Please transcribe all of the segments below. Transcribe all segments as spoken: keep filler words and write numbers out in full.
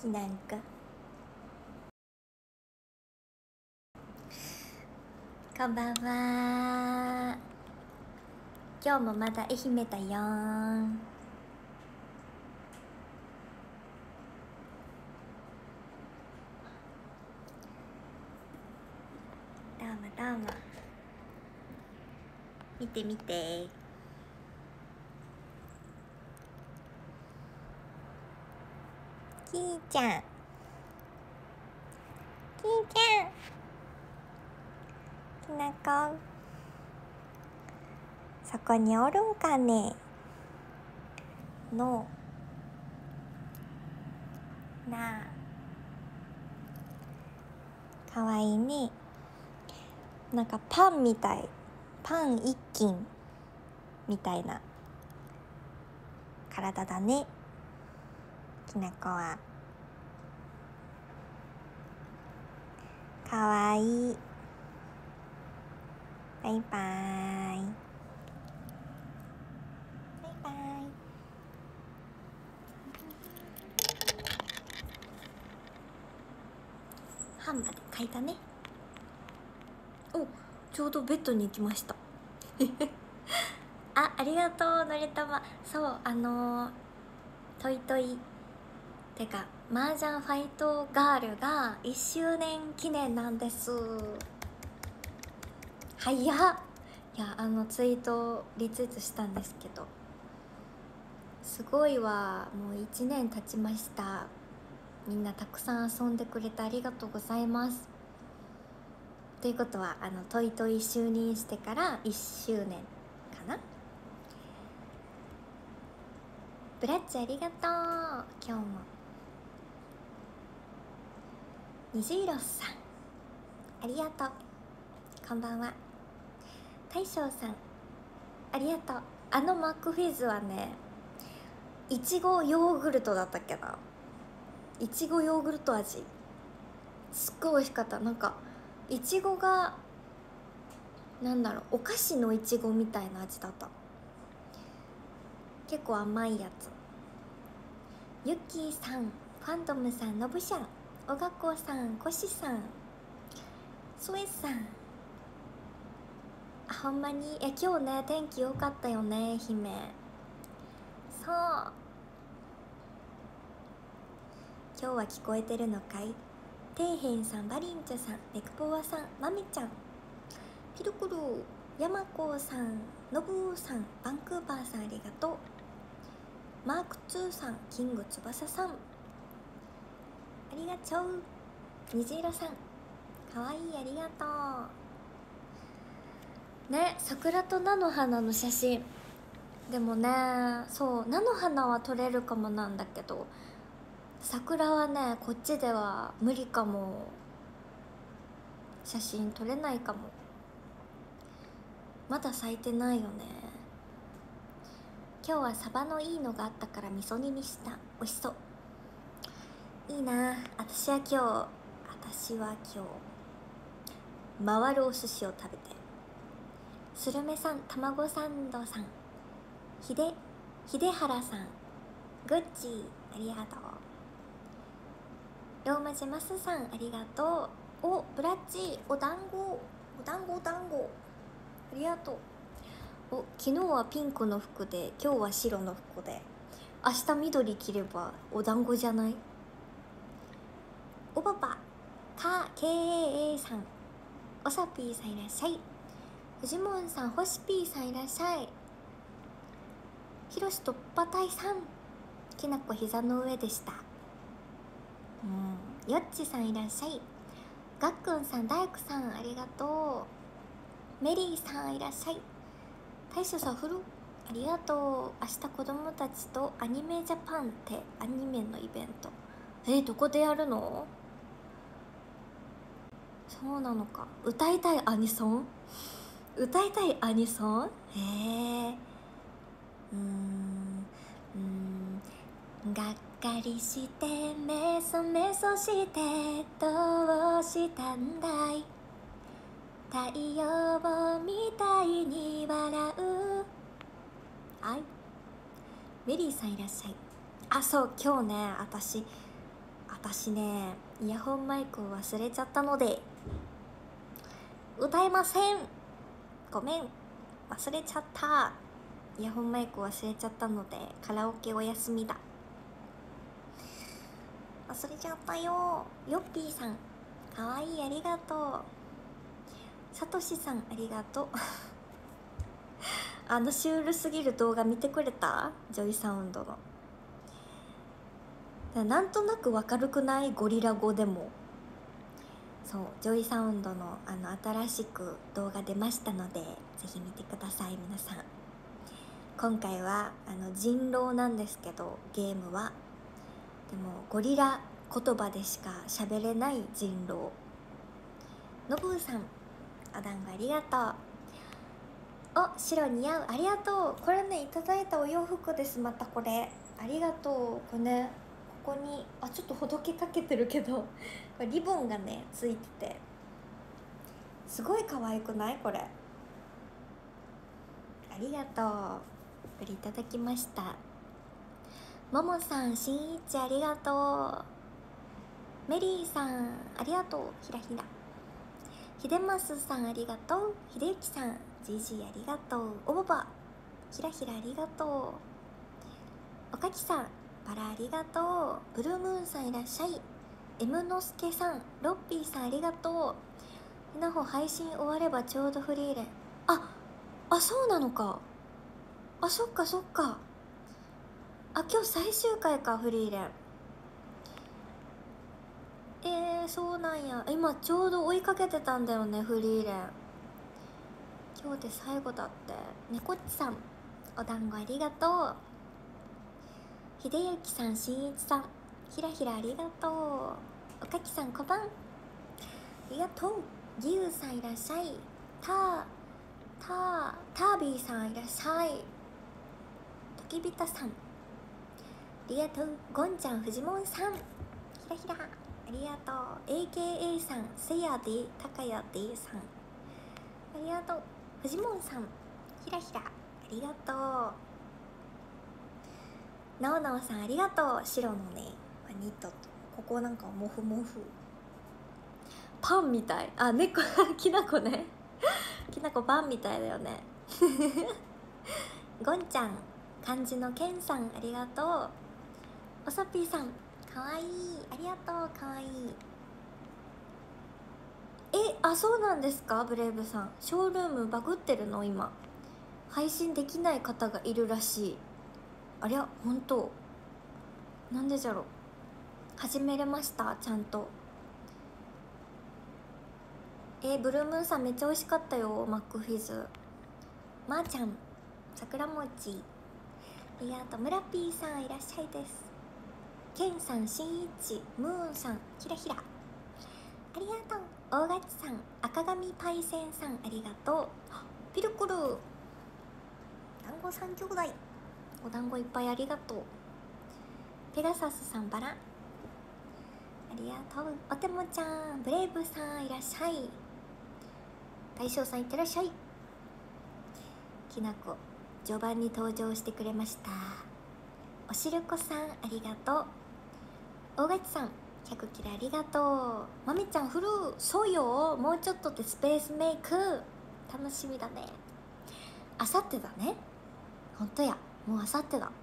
きなんか。こんばんは。今日もまだ愛媛だよー。どうもどうも。見て見て。きーちゃん。きーちゃん。きなこ。そこにおるんかね。の。なあ。かわいいね。なんかパンみたい。パン一斤みたいな体だね、きなこは。かわいい。バイバーイ。バイバーイ。半まで書いたね。お、ちょうどベッドに行きましたあ、ありがとうのりたま。そう、あのー、トイトイてか麻雀ファイトガールがいっしゅうねん記念なんです。早っ。いや、あのツイートリツイートしたんですけど、すごいわ。もういちねん経ちました。みんなたくさん遊んでくれてありがとうございます。ということは、あのトイトイ就任してからいっしゅうねんかな。ブラッチありがとう。今日も虹色さんありがとう。こんばんは。大将さんありがとう。あのマックフィズはね、いちごヨーグルトだったっけな。いちごヨーグルト味、すっごい美味しかった。なんかいちごがなんだろう、お菓子のいちごみたいな味だった。結構甘いやつ。ゆっきーさん、ファントムさん、のぶしゃん、おがこさん、こしさん、ソエさん。あ、ほんまに。え、今日ね天気良かったよね、姫。そう、今日は聞こえてるのかい。底辺さん、バリンチョさん、ネクポワさん、マミちゃん、ピルクルー、ヤマコさん、ノブーさん、バンクーバーさんありがとう。マークツーさん、キング翼さんありがとう。虹色さんかわいい、ありがとうね。桜と菜の花の写真。でもね、そう菜の花は撮れるかもなんだけど、桜はねこっちでは無理かも。写真撮れないかも。まだ咲いてないよね。今日はサバのいいのがあったから味噌煮にした。美味しそう。いいな。私は今日私は今日回るお寿司を食べて。スルメさん、たまごサンドさん、ひで秀原さん、グッチーありがとう。ローマ字マスさんありがとう。お、ブラッチお団子お団子お団子ありがとう。お、昨日はピンクの服で今日は白の服で、明日緑着ればお団子じゃない。おばばか ケーエーエー さん、おさぴーさんいらっしゃい。フジモンさん、ほしぴーさんいらっしゃい。ひろしとっぱたいさん、きなこ膝の上でした。うん、よっちさんいらっしゃい。がっくんさん、大工さんありがとう。メリーさんいらっしゃい。大将さんフルありがとう。明日子供たちとアニメジャパンってアニメのイベント。えー、どこでやるの。そうなのか。歌いたいアニソン歌いたいアニソン。へえ。うーんうーんがっかりしてメソメソしてどうしたんだい。太陽みたいに笑う。はい、メリーさんいらっしゃい。あ、そう、今日ね私私ねイヤホンマイクを忘れちゃったので歌えません。ごめん、忘れちゃった。イヤホンマイク忘れちゃったのでカラオケお休みだ。忘れちゃったよ。よっぴーさんかわいい、ありがとう。さとしさんありがとうあのシュールすぎる動画見てくれた？ジョイサウンドの。なんとなくわかるくない？ゴリラ語でも。そう、ジョイサウンドのあの新しく動画出ましたのでぜひ見てください皆さん。今回はあの人狼なんですけど、ゲームはでもゴリラ言葉でしか喋れない人狼。のぶーさんお団子ありがとう。お、白似合う、ありがとう。これねいただいたお洋服です。またこれありがとう。これねここにあちょっとほどけかけてるけどこれリボンがねついててすごい可愛くない？これありがとう。これいただきました。ももさん、しんいちありがとう。メリーさんありがとう。ひらひら。ひでますさんありがとう。ひでゆきさん、じいじありがとう。おばばひらひらありがとう。おかきさんバラありがとう。ブルームーンさんいらっしゃい。エムのすけさん、ロッピーさんありがとう。ひなほ配信終わればちょうどフリーレン。ああそうなのか。あそっかそっか。あ今日最終回かフリーレン。えー、そうなんや。今ちょうど追いかけてたんだよねフリーレン。今日で最後だって。ねこっちさんお団子ありがとう。ひでゆきさん、しんいちさんひらひらありがとう。おかきさんこばんありがとう。ぎゅうさんいらっしゃい。たーたータービーさんいらっしゃい。ときびたさんありがとう。ゴンちゃん、フジモンさんひらひらありがとう。 エーケーエー さん、せやでたかやでさんありがとう。フジモンさんひらひらありがとう。なおなおさんありがとう。白のねニットとここなんかモフモフパンみたい。あ猫きなこねきなこパンみたいだよねゴンちゃん、漢字のけんさんありがとう。おさぴーさんかわいい、ありがとう。かわいい。えあそうなんですか。ブレイブさんショールームバグってるの？今配信できない方がいるらしい。ありゃ本当なんでじゃろ。始めれましたちゃんと。えー、ブルームーンさんめっちゃ美味しかったよマックフィズ。まー、あ、ちゃん桜餅ありがとう。村ピーさんいらっしゃいです。ケンさん、しんいち、ムーンさんひらひらありがとう。大勝さん、赤髪パイセンさんありがとう。ピルクル団子三兄弟お団子いっぱいありがとう。ペガサスさんバラありがとう。おてもちゃん、ブレイブさんいらっしゃい。大将さんいってらっしゃい。きなこ序盤に登場してくれました。おしるこさんありがとう。大勝さんひゃくキラありがとう。まみちゃんフルーそうよ、もうちょっとでスペースメイク楽しみだね。あさってだね。ほんとや、もうあさってだ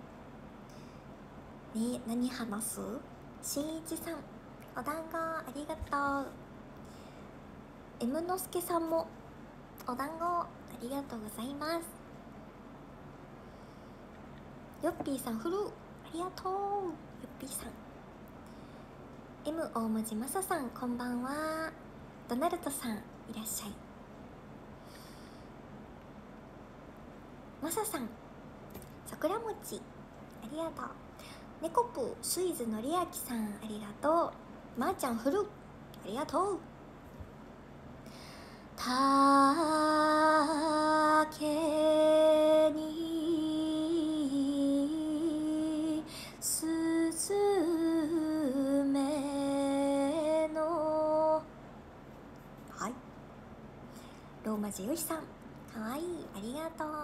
ね。何話す？しんいちさんお団子ありがとう。 M のすけさんもお団子ありがとうございます。よっぴーさんフルーありがとう。よっぴーさん M 大文字まささんこんばんは。ドナルドさんいらっしゃい。まささん桜餅ありがとう。ねこぷスイズのりあきさんありがとう。まー、あ、ちゃんフルありがとう。竹にすずめのはいローマ字よしさんかわいい、ありがとう。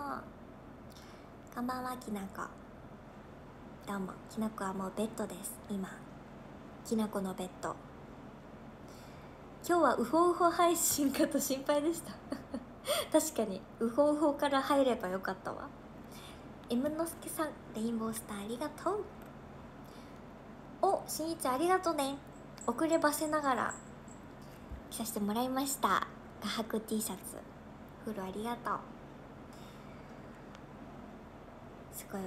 こんばんはきなこ。どうも。きなこはもうベッドです今。 きなこのベッド。今日はウホウホ配信かと心配でした確かにウホウホから入ればよかったわ。 M のすけさん、レインボースターありがとう。お、しんいちありがとうね。遅ればせながら着させてもらいました。画伯 T シャツフルありがとう。すごいわ、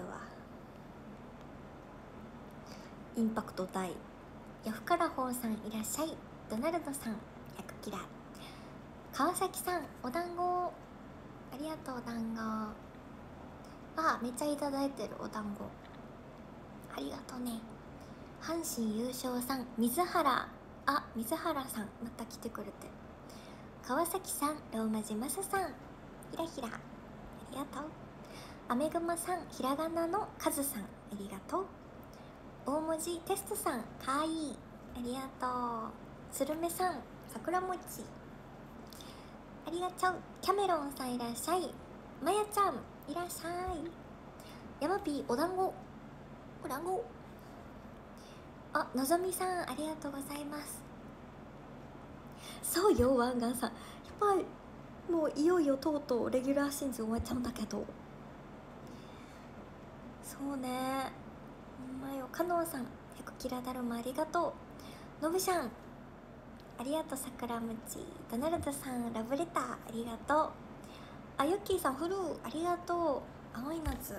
インパクト大。ヤフカラホーさんいらっしゃい。ドナルドさんひゃくキラ。川崎さんお団子ありがとう。お団子、あ、めっちゃいただいてる。お団子ありがとうね。阪神優勝さん、水原、あ、水原さんまた来てくれて。川崎さん、ローマ字マサさん、ひらひらありがとう。アメグマさん、ひらがなのカズさんありがとう。大文字テストさん、かわいいありがとう。スルメさん、桜餅ありがとう。キャメロンさんいらっしゃい。まやちゃんいらっしゃい。ヤマピーお団子お団子。あ、のぞみさんありがとうございます。そうよ、ワンガンさん、やっぱりもういよいよとうとうレギュラーシーズン終わっちゃうんだけど。そうね、ほんまよ。かのんさん、ひゃくキラだるまありがとう。のぶしゃんありがとう。桜餅。ドナルドさん、ラブレターありがとう。あ、ユッキーさん、フルーありがとう。青い夏、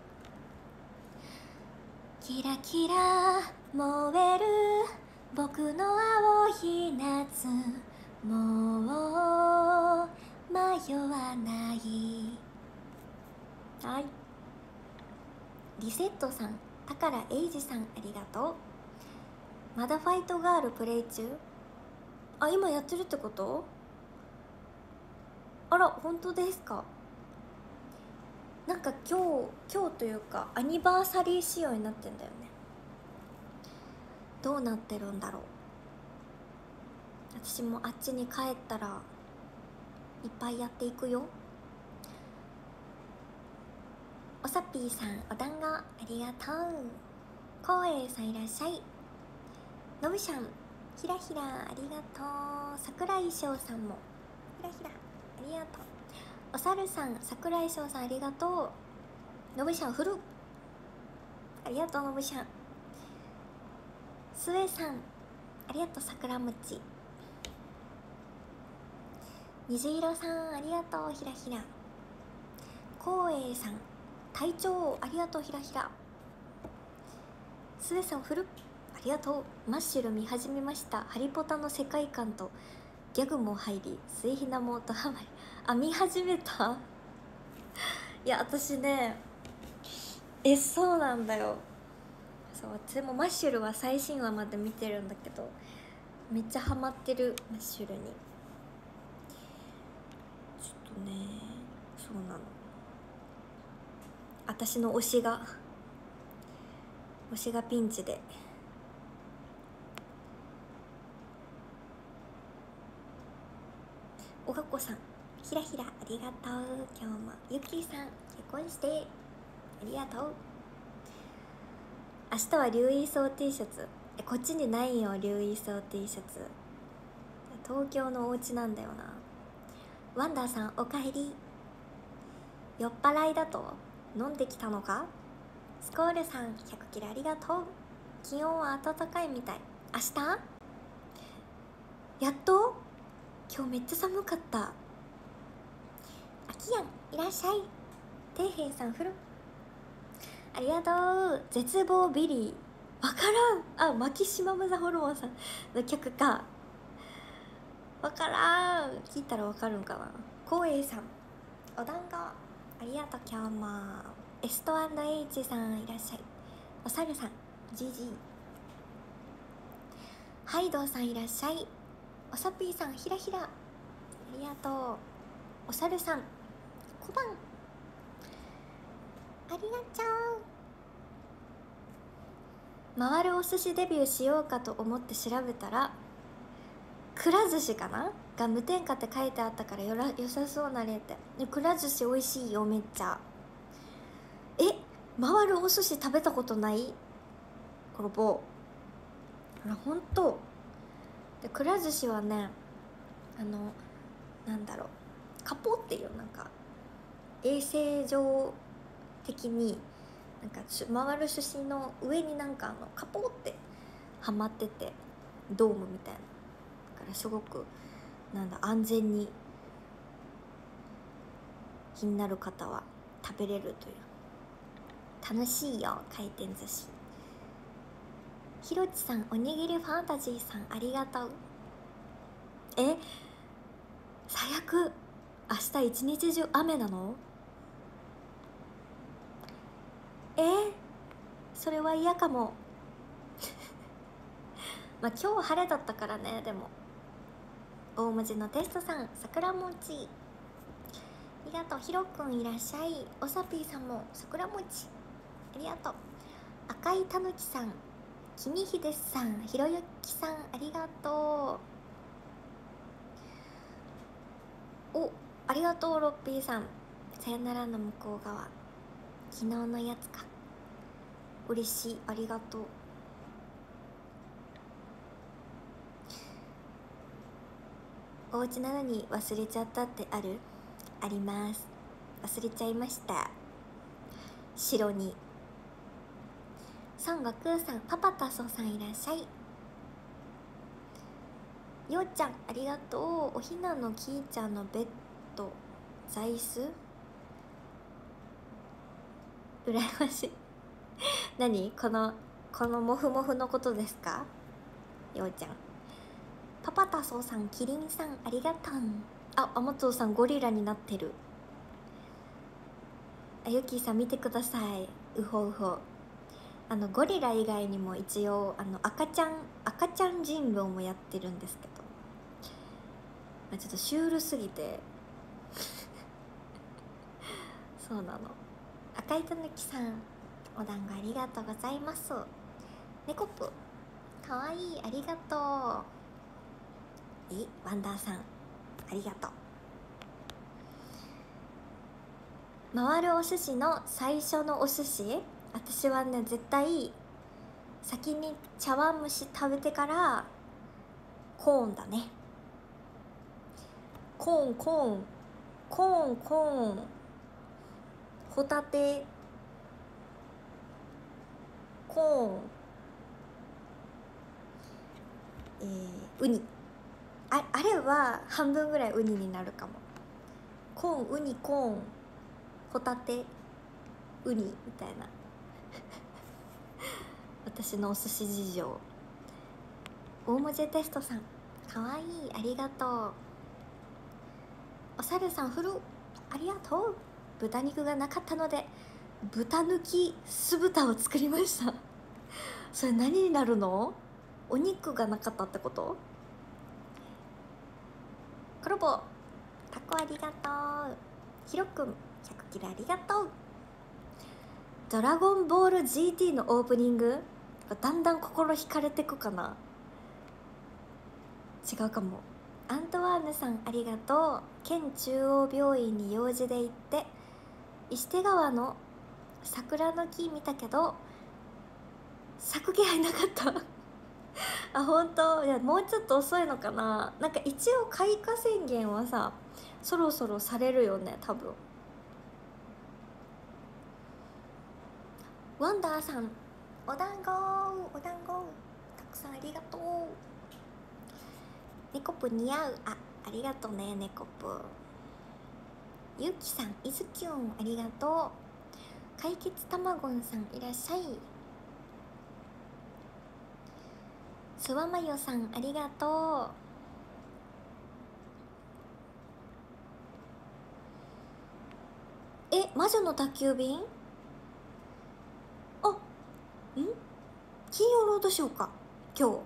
キラキラ燃える僕の青い夏、もう迷わない。はい。リセットさん、宝英二さんありがとう。まだファイトガールプレイ中。あ、今やってるってこと？あら、本当ですか。なんか今日今日というかアニバーサリー仕様になってんだよね。どうなってるんだろう。私もあっちに帰ったらいっぱいやっていくよ。おさぴーさん、お団子ありがとう。こうえいさんいらっしゃい。のぶしゃん、ひらひらありがとう。桜井翔さんもひらひらありがとう。おさるさん、桜井翔さんありがとう。のぶしゃん、フルありがとう。のぶしゃん、すえさんありがとう。桜餅。虹色さんありがとう。ひらひら。こうえいさん、隊長ありがとう。ひらひら。すえさん、フルありがとう。マッシュル見始めました。ハリポタの世界観とギャグも入り、末ひなもとハマり。あ、見始めたいや、私ね、え、そうなんだよ。そう、私もマッシュルは最新話まで見てるんだけど、めっちゃハマってる。マッシュルにちょっとね、そうなの、私の推しが推しがピンチで。おがこさん、ひらひらありがとう。今日もゆきーさん、結婚してありがとう。明日は竜衣装 T シャツ。え、こっちにないよ、竜衣装 T シャツ。東京のお家なんだよな。ワンダーさん、おかえり。酔っ払いだと飲んできたのか。スコールさん、ひゃくキロありがとう。気温は暖かいみたい。明日やっと。今日めっちゃ寒かった。あきやんいらっしゃい。ていへいさん、フルありがとう。絶望ビリー、わからん。あ、マキシマムザホルモンさんの曲か。わからん。聞いたらわかるんかな。こうえいさん、お団子ありがとう。今日もエストエイチさんいらっしゃい。おさるさん、ジジイ。ハイドウさんいらっしゃい。おさぴーさん、ひらひらありがとう。おさるさん、こばんありがとう。回るお寿司デビューしようかと思って調べたら、くら寿司かなが無添加って書いてあったからよら良さそうな例って。くら寿司美味しいよ、めっちゃ。え、回るお寿司食べたことない？コロボあほんとで、くら寿司はね、あのなんだろう、カポっていうなんか衛生上的になんか回る寿司の上になんかあのカポってはまってて、ドームみたいな、だからすごくなんだ安全に気になる方は食べれるという、楽しいよ回転寿司。ひろちさん、おにぎりファンタジーさんありがとう。え最悪、明日一日中雨なの？えそれは嫌かもまあ今日晴れだったからね。でも大文字のテストさん、桜餅ありがとう。ひろくんいらっしゃい。おさぴーさんも桜餅ありがとう。赤いたぬきさん、きみひでさん、ひろゆきさんありがとう。おありがとう。ロッピーさん、さよならの向こう側、昨日のやつか。嬉しい、ありがとう。お家なのに忘れちゃったってある？あります。忘れちゃいました。白に孫悟空さん、パパタソさんいらっしゃい。ようちゃんありがとう。おひなのきーちゃんのベッド座椅子羨ましい何このこのモフモフのことですか？ようちゃん、パパタソさん、キリンさんありがとう。あ、あまとうさんゴリラになってる。あゆきーさん見てください。うほうほ。あのゴリラ以外にも一応あの赤ちゃん赤ちゃん人狼もやってるんですけど、まあ、ちょっとシュールすぎてそうなの。赤いたぬきさん、お団子ありがとうございます。ねこぷかわいい、ありがとう。えワンダーさんありがとう。回るお寿司の最初のお寿司、私はね絶対先に茶碗蒸し食べてからコーンだね。コーンコーンコーンコーンホタテコーン、えー、ウニ、ああれは半分ぐらいウニになるかも。コーンウニコーンホタテウニみたいな私のお寿司事情。大文字テストさんかわいい、ありがとう。おさるさん、フルありがとう。豚肉がなかったので豚抜き酢豚を作りましたそれ何になるの？お肉がなかったってこと？コロボタコありがとう。ひろくんひゃくキロありがとう。ドラゴンボール ジーティー のオープニングだんだん心惹かれてくかな。違うかも。アントワーヌさんありがとう。県中央病院に用事で行って石手川の桜の木見たけど咲く気配なかったあ、本当？いやもうちょっと遅いのかな。なんか一応開花宣言はさそろそろされるよね多分。ワンダーさんお団子お団子たくさんありがとう。ネコプ似合う、あありがとうねネコプ。ゆうきさん、いずきゅんありがとう。解決たまごんさんいらっしゃい。すわまよさんありがとう。え魔女の宅急便、あん金曜ロードショーか今日。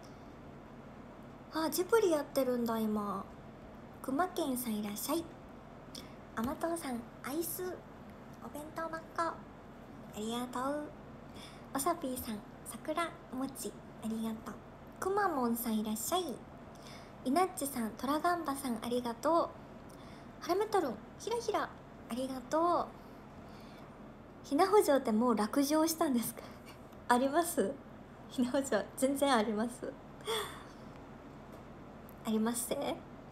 あジブリやってるんだ今。くまけんさんいらっしゃい。あまとうさんアイスお弁当ばっかありがとう。おさぴーさん桜餅ありがとう。くまモンさんいらっしゃい。いなっちさんトラガンバさんありがとう。はらめとるんひらひらありがとう。ひなほ城ってもう落城したんですかありますひなおちゃん全然ありますありますせ。も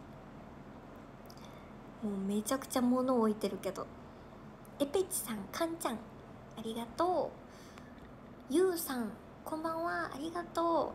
うめちゃくちゃ物置いてるけど。エペチさん、カンちゃんありがとう。ゆうさんこんばんは、ありがと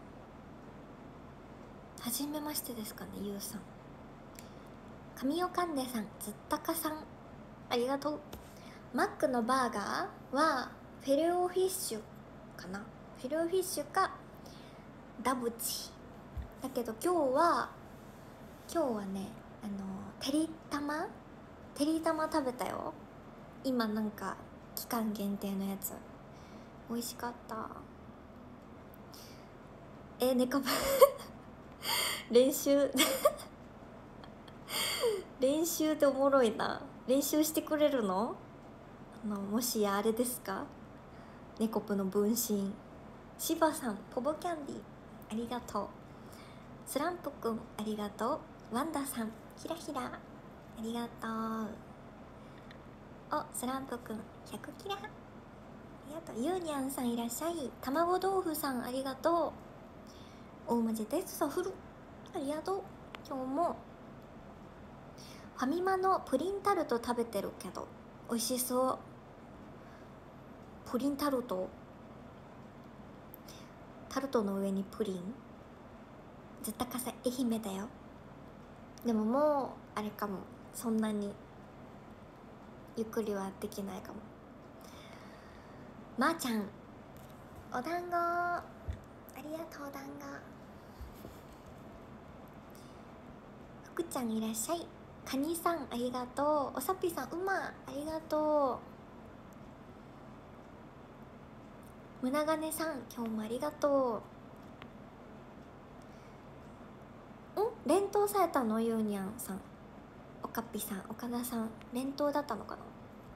う。はじめましてですかね、ゆうさん。神尾かんでさん、ずったかさんありがとう。マックのバーガーはフィレオフィッシュかな、フィレオフィッシュかダブチだけど、今日は今日はね、あのてりたまてりたま食べたよ。今なんか期間限定のやつ、美味しかった。え、ネカブ練習練習っておもろいな。練習してくれるの？あのもしやあれですか、ネコプの分身。シバさん、ポボキャンディありがとう。スランプくんありがとう。ワンダさん、ひらひらありがとう。お、スランプくんひゃくキラありがとう。ゆうにゃんさんいらっしゃい。卵豆腐さんありがとう。大文字です。ソフルありがとう。今日もファミマのプリンタルト食べてるけど美味しそう。プリンタルト、タルトの上にプリン、ずったかさ愛媛だよ。でももうあれかも、そんなにゆっくりはできないかも。まー、ちゃんお団子ありがとう。お団子。福ちゃんいらっしゃい。カニさんありがとう。おさぴさん、うまありがとう。むながねさん今日もありがとう。ん連投されたの、ゆうにゃんさん。おかっぴさん、岡田さん連投だったのかな。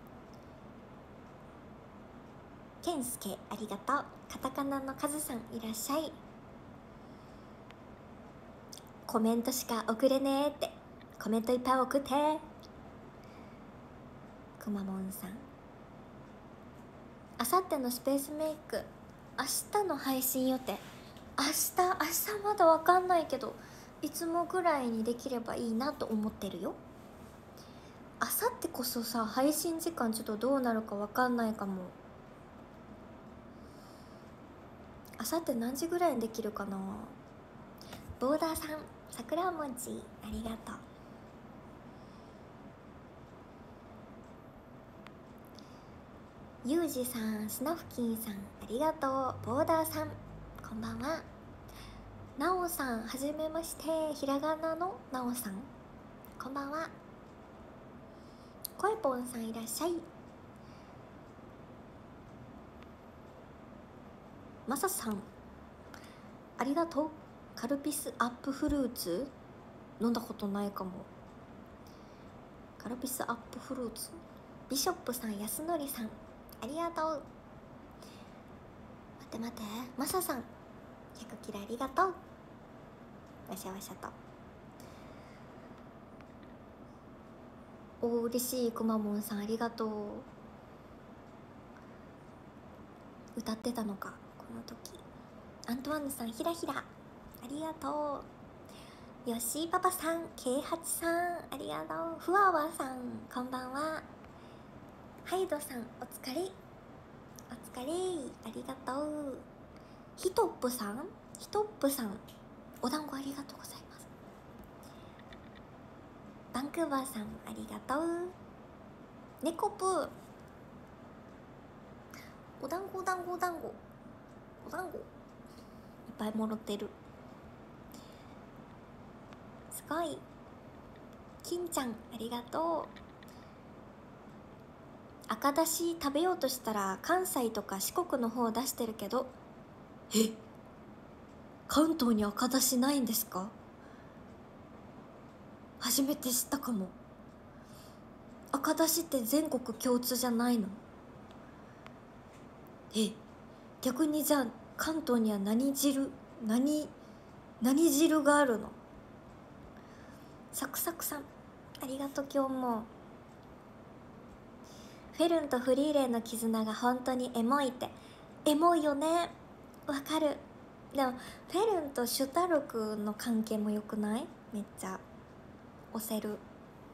けんすけありがとう。カタカナのカズさんいらっしゃい。コメントしか送れねえって、コメントいっぱい送って。くまモンさん、あさってのスペースメイク、明日の配信予定。明日明日まだわかんないけど、いつもぐらいにできればいいなと思ってるよ。あさってこそさ、配信時間ちょっとどうなるかわかんないかも。あさって何時ぐらいにできるかな。ボーダーさん、桜餅ありがとう。ゆうじさん、スナフキンさんありがとう。ボーダーさんこんばんは。なおさん、はじめまして。ひらがなのなおさんこんばんは。こえぽんさんいらっしゃい。まささんありがとう。カルピスアップフルーツ飲んだことないかも。カルピスアップフルーツ。ビショップさん、やすのりさんありがとう。待って待って、マサさんひゃくキラありがとう。わしゃわしゃと。お嬉しい。くまモンさんありがとう。歌ってたのかこの時。アントワンヌさん、ひらひらありがとう。よしパパさん、けいはちさんありがとう。ふわわさんこんばんは。ハイドさんお疲れお疲れありがとう。ヒトップさんヒトップさんお団子ありがとうございます。バンクーバーさんありがとう。ネコプーお団子お団子お団子お団子いっぱいもろってる。すごい。金ちゃんありがとう。赤だし食べようとしたら関西とか四国の方出してるけど、え関東に赤だしないんですか？初めて知ったかも。赤だしって全国共通じゃないの？え逆にじゃあ関東には何汁何何汁があるの？サクサクさんありがとう。今日もフェルンとフリーレンの絆が本当にエモいって。エモいよね。 わかる。でもフェルンとシュタルクの関係もよくない？めっちゃ押せる。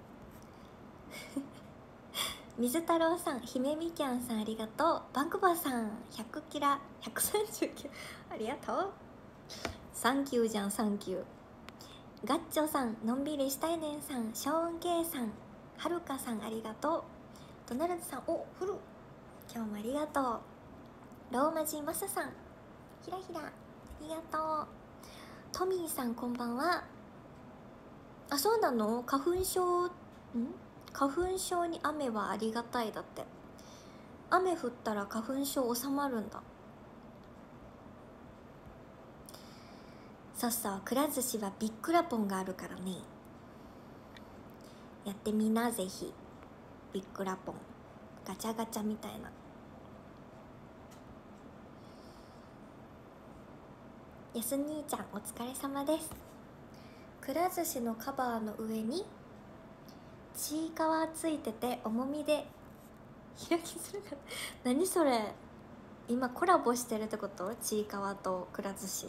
水太郎さん、姫みきゃんさんありがとう。バンクバーさんひゃくキラひゃくさんじゅうきゅうありがとう。サンキューじゃん、サンキュー。ガッチョさん、のんびりしたいねんさん、ショーンケイさん、はるかさんありがとう。ドナルドさん、おフル今日もありがとう。ローマ字マサさん、ひらひらありがとう。トミーさんこんばんは。あ、そうなの？花粉症ん花粉症に雨はありがたいだって。雨降ったら花粉症収まるんだ。そうそう、くら寿司はビッくらポンがあるからね。やってみな、ぜひ。ビッくらポンガチャガチャみたいな。やす兄ちゃんお疲れ様です。くら寿司のカバーの上にちいかわついてて重みで開きするか何それ、今コラボしてるってこと？ちいかわとくら寿司。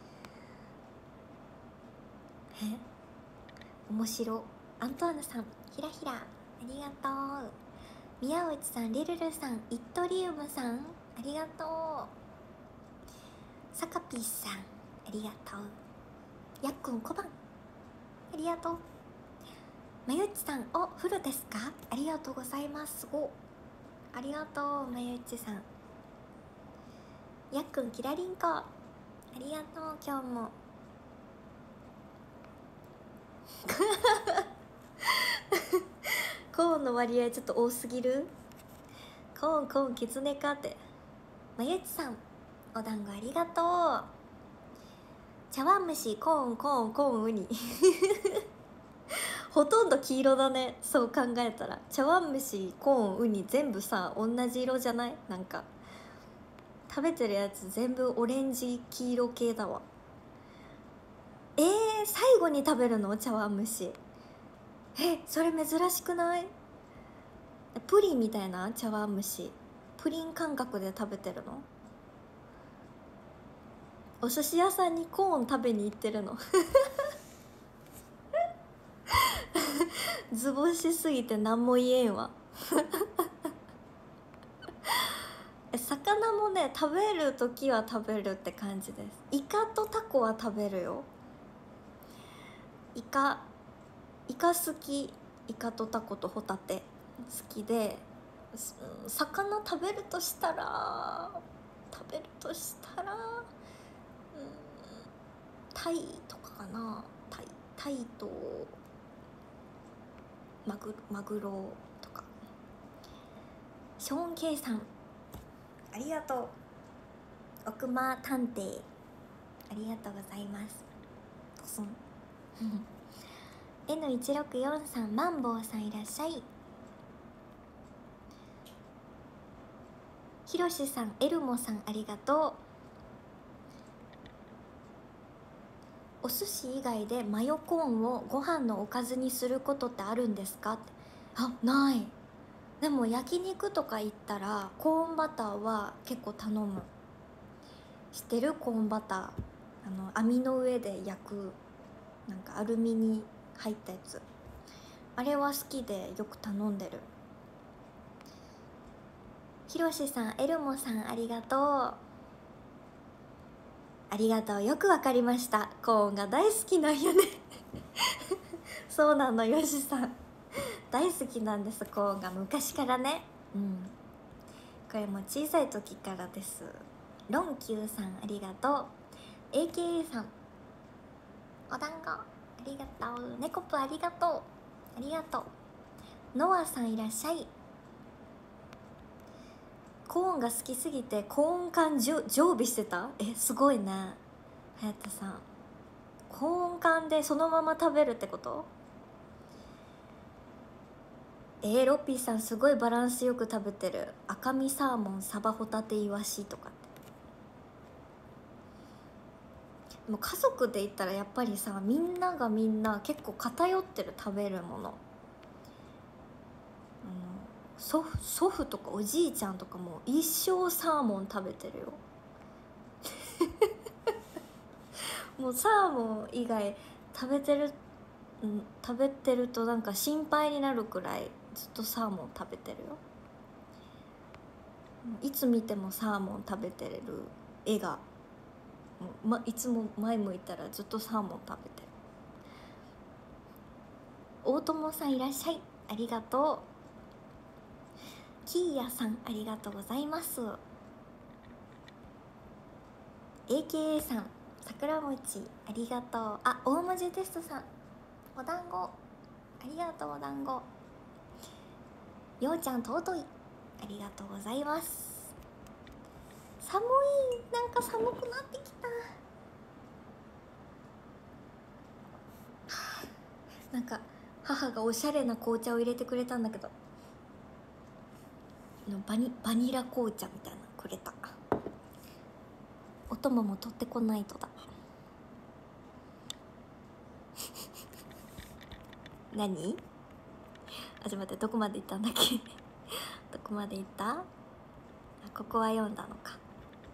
え面白。アントワーヌさんひらひらありがとう。宮内さん、リルルさん、イットリウムさんありがとう。サカピーさんありがとう。やっくんこばんありがとう。まゆっちさん、おフルですか？ありがとうございます。すごありがとうまゆっちさん。やっくんキラリンコありがとう。今日もコーンの割合ちょっと多すぎる。コーンコーンキツネかって。まゆっちさんお団子ありがとう。茶碗蒸しコーンコーンコーンウニほとんど黄色だね、そう考えたら。茶碗蒸しコーンウニ全部さ同じ色じゃない？なんか食べてるやつ全部オレンジ黄色系だわ。えー、最後に食べるの？茶碗蒸し。え、それ珍しくない？プリンみたいな茶碗蒸し、プリン感覚で食べてるの？お寿司屋さんにコーン食べに行ってるの？図星すぎて何も言えんわ魚もね食べる時は食べるって感じです。イカとタコは食べるよ。イカイカ好き。イカとタコとホタテ好きで、魚食べるとしたら食べるとしたら、うん、タイとかかな。タイタイとマグマグロとか。ショーン・ケイさんありがとう。奥間探偵ありがとうございます。エヌいちろくよんさん マンボウさんいらっしゃい。ひろしさん、エルモさんありがとう。お寿司以外でマヨコーンをご飯のおかずにすることってあるんですかって。あ、ない。でも焼肉とか行ったらコーンバターは結構頼む。知ってる？コーンバター、あの網の上で焼く、なんかアルミに入ったやつ、あれは好きでよく頼んでる。ひろしさん、エルモさんありがとう。ありがとう。よくわかりました。コーンが大好きなんやねそうなの、よしさん大好きなんです、コーンが昔からね。うん、これも小さい時からです。ロンキューさんありがとう。 エーケーエー さんお団子ありがとう。ネコプありがとう。ありがとう。ノアさんいらっしゃい。コーンが好きすぎてコーン缶常備してた。え、すごいね、はやたさん。コーン缶でそのまま食べるってこと？えー、ロッピーさんすごいバランスよく食べてる。赤身サーモン、サバ、ホタテ、イワシとかって。でも家族で言ったらやっぱりさ、みんながみんな結構偏ってる食べるもの。祖父祖父とかおじいちゃんとかも一生サーモン食べてるよもうサーモン以外食べてる、うん、食べてるとなんか心配になるくらいずっとサーモン食べてるよ。いつ見てもサーモン食べてる絵が、ま、いつも前向いたらずっとサーモン食べてる。大友さんいらっしゃい、ありがとう。キーヤさんありがとうございます。 エーケーエー さん桜餅ありがとう。あ、大文字テストさんお団子ありがとう。お団子ようちゃん尊いありがとうございます。寒い、なんか寒くなってきた。なんか母がおしゃれな紅茶を入れてくれたんだけど、バニバニラ紅茶みたいなのくれた。お供も取ってこないとだ。何？あ、ちょっと待って、どこまで行ったんだっけどこまで行った？あ、ここは読んだのか。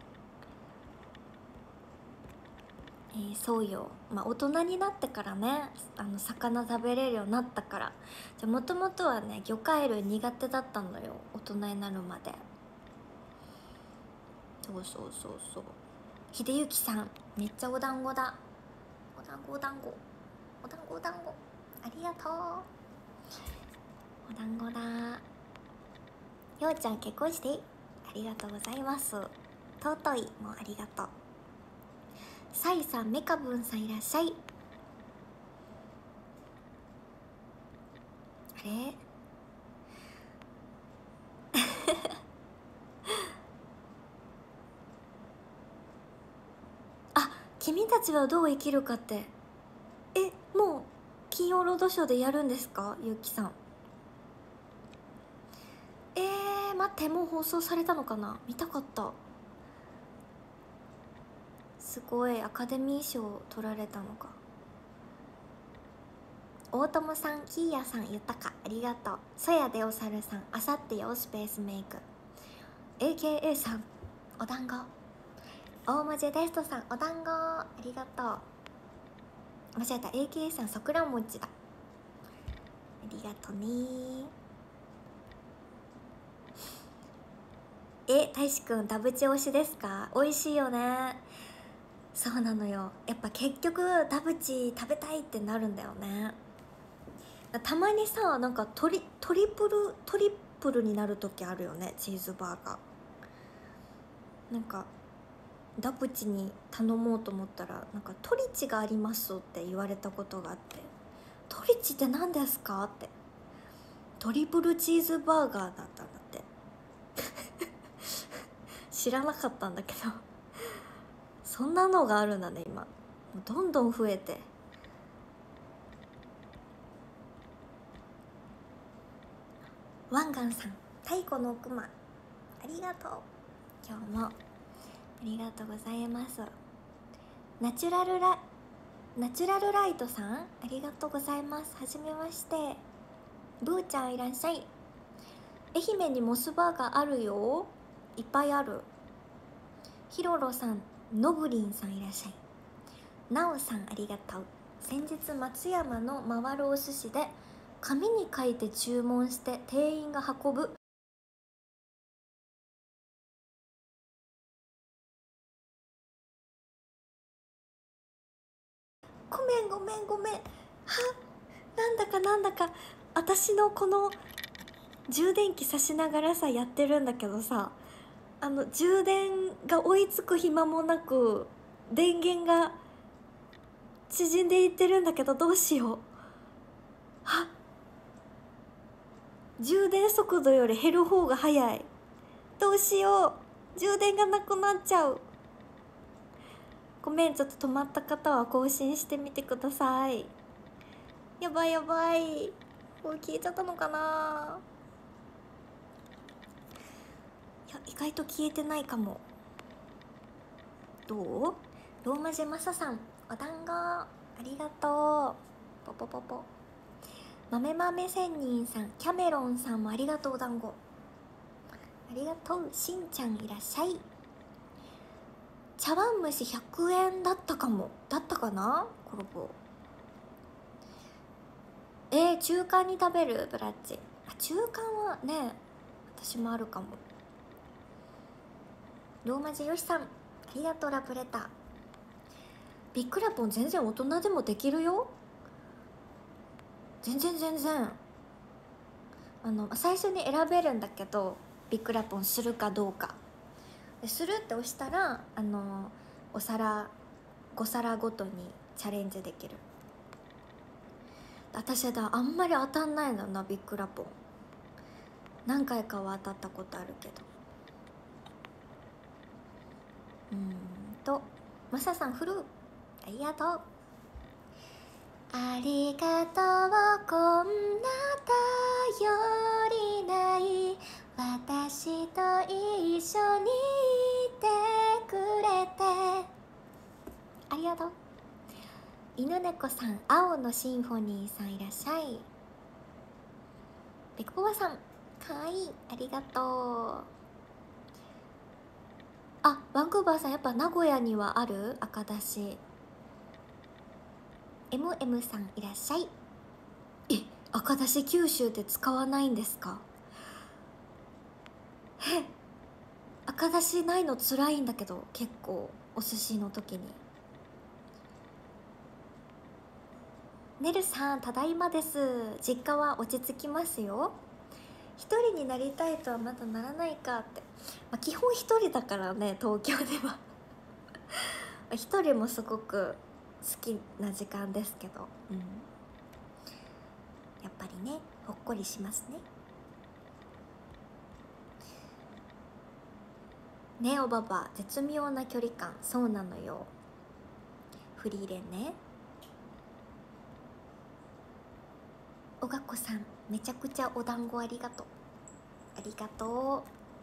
えー、そうよ、まあ大人になってからね、あの魚食べれるようになったから。じゃもともとはね魚介類苦手だったのよ、大人になるまで。そうそうそうそう。秀幸さんめっちゃお団子だ。お団子お団子お団子お団子ありがとう。お団子だ。ようちゃん結婚してありがとうございます。尊いもありがとう。サイさん、メカブンさんいらっしゃい。あれあ、君たちはどう生きるかって、え、もう金曜ロードショーでやるんですか、ゆうきさん。えー、待って、もう放送されたのかな、見たかった。すごい、アカデミー賞取られたのか。大友さん、キーヤさん、ゆたかありがとう。そやでおさるさん、あさってよスペースメイク。 エーケーエー さんお団子。大文字テストさんお団子ありがとう。間違えた、 エーケーエー さん桜餅だ。ありがとね。え、大志くんダブチ推しですか？美味しいよね。そうなのよ、やっぱ結局ダブチ食べたいってなるんだよね。たまにさ、なんかトリトリプルトリプルになる時あるよね、チーズバーガー。なんかダブチに頼もうと思ったら、なんかトリチがありますって言われたことがあって、トリチって何ですかって。トリプルチーズバーガーだったんだって知らなかったんだけどそんなのがあるんだね今。もうどんどん増えて。ワンガンさん、太古のクマありがとう。今日もありがとうございます。ナチュラルラナチュラルライトさんありがとうございます。はじめまして。ブーちゃんいらっしゃい。愛媛にモスバーガーあるよ、いっぱいある。ヒロロさん、ノブリンさんいらっしゃい。ナオさんありがとう。先日松山の回るお寿司で紙に書いて注文して店員が運ぶごめんごめんごめん。は、なんだかなんだか私のこの充電器さしながらさやってるんだけどさ、あの充電が追いつく暇もなく電源が縮んでいってるんだけど、どうしよう。は、充電速度より減る方が早い。どうしよう、充電がなくなっちゃう。ごめん、ちょっと止まった方は更新してみてください。やばいやばい、これ消えちゃったのかな。いや、意外と消えてないかも。どう？ローマ字マサさんお団子ありがとう。ポポポポ。豆豆仙人さん、キャメロンさんもありがとう。お団子ありがとう。しんちゃんいらっしゃい。 茶碗蒸しひゃくえんだったかも。だったかな、コロボ。えー、中間に食べるブラッチ。あ、中間はね私もあるかも。ローマ字よしさんありがとう。ラブレター。ビックラポン全然大人でもできるよ。全然全然。あの最初に選べるんだけど、ビックラポンするかどうかでするって押したら、あのお皿ご皿ごとにチャレンジできる。私だあんまり当たんないのな、ビックラポン。何回かは当たったことあるけど。うーんとマサさんフルーありがとう。ありがとう、こんな頼りない私と一緒にいてくれてありがとう。犬猫さん、青のシンフォニーさんいらっしゃい。ペコポワさんかわいい、ありがとう。あ、バンクーバーさんやっぱ名古屋にはある赤だし。 エムエム さんいらっしゃい。え、赤だし九州で使わないんですか？え、赤だしないのつらいんだけど、結構お寿司の時に。ねるさんただいまです。実家は落ち着きますよ。一人になりたいとはまだならないかって、まあ、基本一人だからね東京では一人もすごく好きな時間ですけど、うん、やっぱりねほっこりしますね。ねおばば絶妙な距離感。そうなのよ。フリーレンね。おがこさんめちゃくちゃお団子ありがとう。ありがと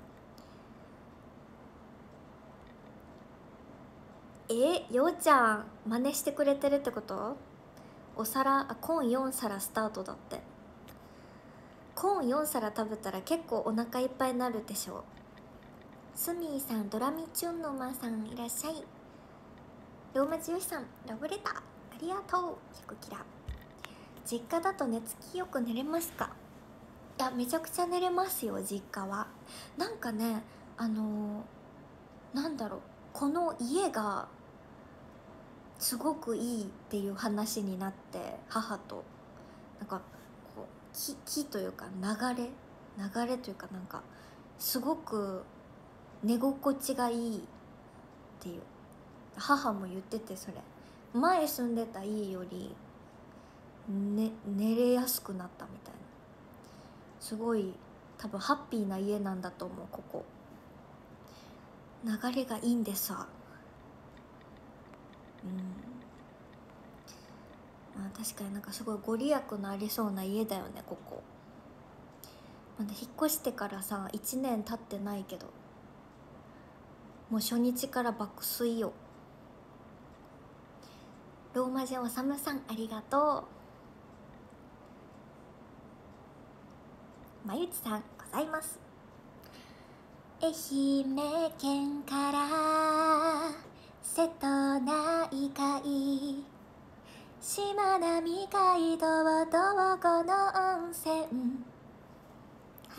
う。え、ようちゃん真似してくれてるってこと？お皿、あ、コーンよん皿スタートだって。コーンよん皿食べたら結構お腹いっぱいになるでしょ。スミーさん、ドラミチュンのマさんいらっしゃい。ローマ字よしさんラブレターありがとう。ひゃくキラ。実家だと寝つきよく寝れますか？いや、めちゃくちゃ寝れますよ実家は。なんかね、あのー、なんだろう、この家がすごくいいっていう話になって、母となんかこう木木というか流れ流れというか、なんかすごく寝心地がいいっていう、母も言ってて、それ前住んでた家より、ね、寝れやすくなったみたいな。すごい多分ハッピーな家なんだと思う。ここ流れがいいんでさ。うん、まあ、確かになんかすごいご利益のありそうな家だよねここ。まだ引っ越してからさいちねん経ってないけど、もう初日から爆睡よ。ローマ字おさむさんありがとう。まゆちさんございます。愛媛県から瀬戸内海、しまなみ海道道後の温泉。はい。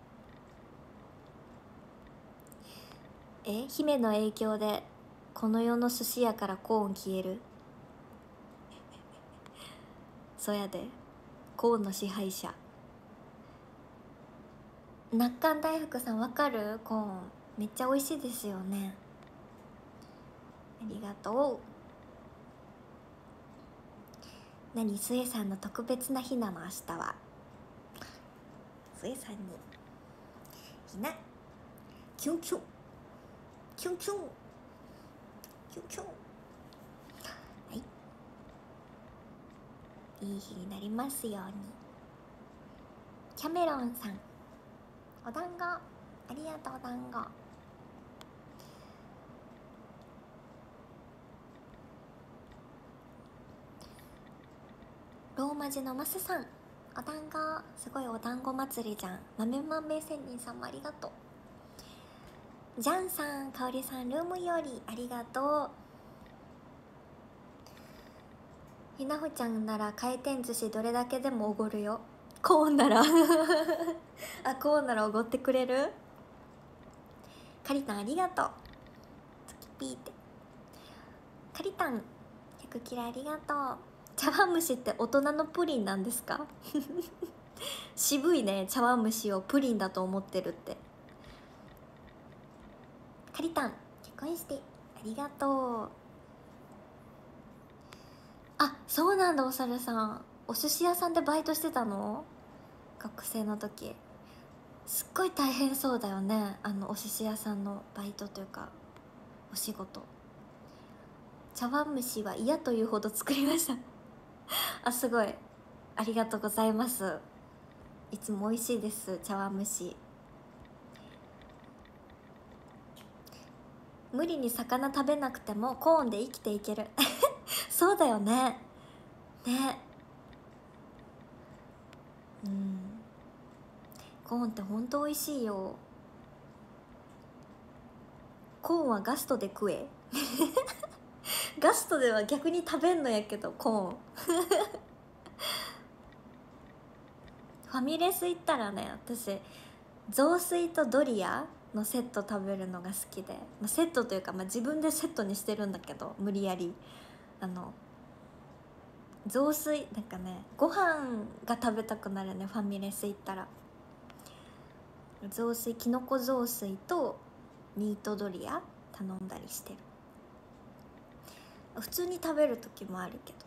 え、姫の影響でこの世の寿司屋からコーン消えるそやで、コーンの支配者。なっかん大福さんわかる？コーンめっちゃ美味しいですよね。ありがとう。何、スエさんの特別な日なの明日は。スエさんにひなキュンキュンキュンキュンキュンキュン。はい、いい日になりますように。キャメロンさんお団子ありがとう。お団子ローマ字のマスさんお団子、すごいお団子祭りじゃん。豆豆仙人さんもありがとう。 ジャンさん、かおりさん、ルームよりありがとう。ひなほちゃんなら回転寿司どれだけでもおごるよ。コーンならあ、コーンならおごってくれる。かりたんありがとう。月ピーってかりたんひゃくキラありがとう。茶碗蒸しって大人のプリンなんですか渋いね、茶碗蒸しをプリンだと思ってるって。かりたん結婚してありがとう。あ、そうなんだ。おさるさんお寿司屋さんでバイトしてたの？学生の時。すっごい大変そうだよね、あのお寿司屋さんのバイトというかお仕事。茶碗蒸しは嫌というほど作りましたあ、すごいありがとうございます。いつも美味しいです茶碗蒸し。無理に魚食べなくてもコーンで生きていけるそうだよね。ね、うん、コーンってほんと美味しいよ。コーンはガストで食えガストでは逆に食べんのやけどコーンファミレス行ったらね、私雑炊とドリアのセット食べるのが好きで、まあ、セットというか、まあ、自分でセットにしてるんだけど無理やり。あの雑炊なんかね、ご飯が食べたくなるね、ファミレス行ったら。雑炊、きのこ雑炊とミートドリア頼んだりしてる。普通に食べる時もあるけど。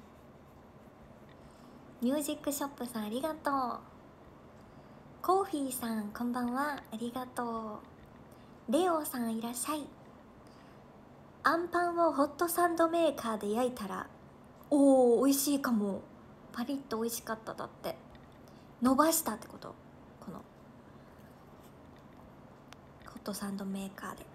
ミュージックショップさんありがとう。コーヒーさんこんばんは、ありがとう。レオさんいらっしゃい。あんパンをホットサンドメーカーで焼いたら、おお美味しいかも。パリッと美味しかっただって。伸ばしたってこと、このホットサンドメーカーで。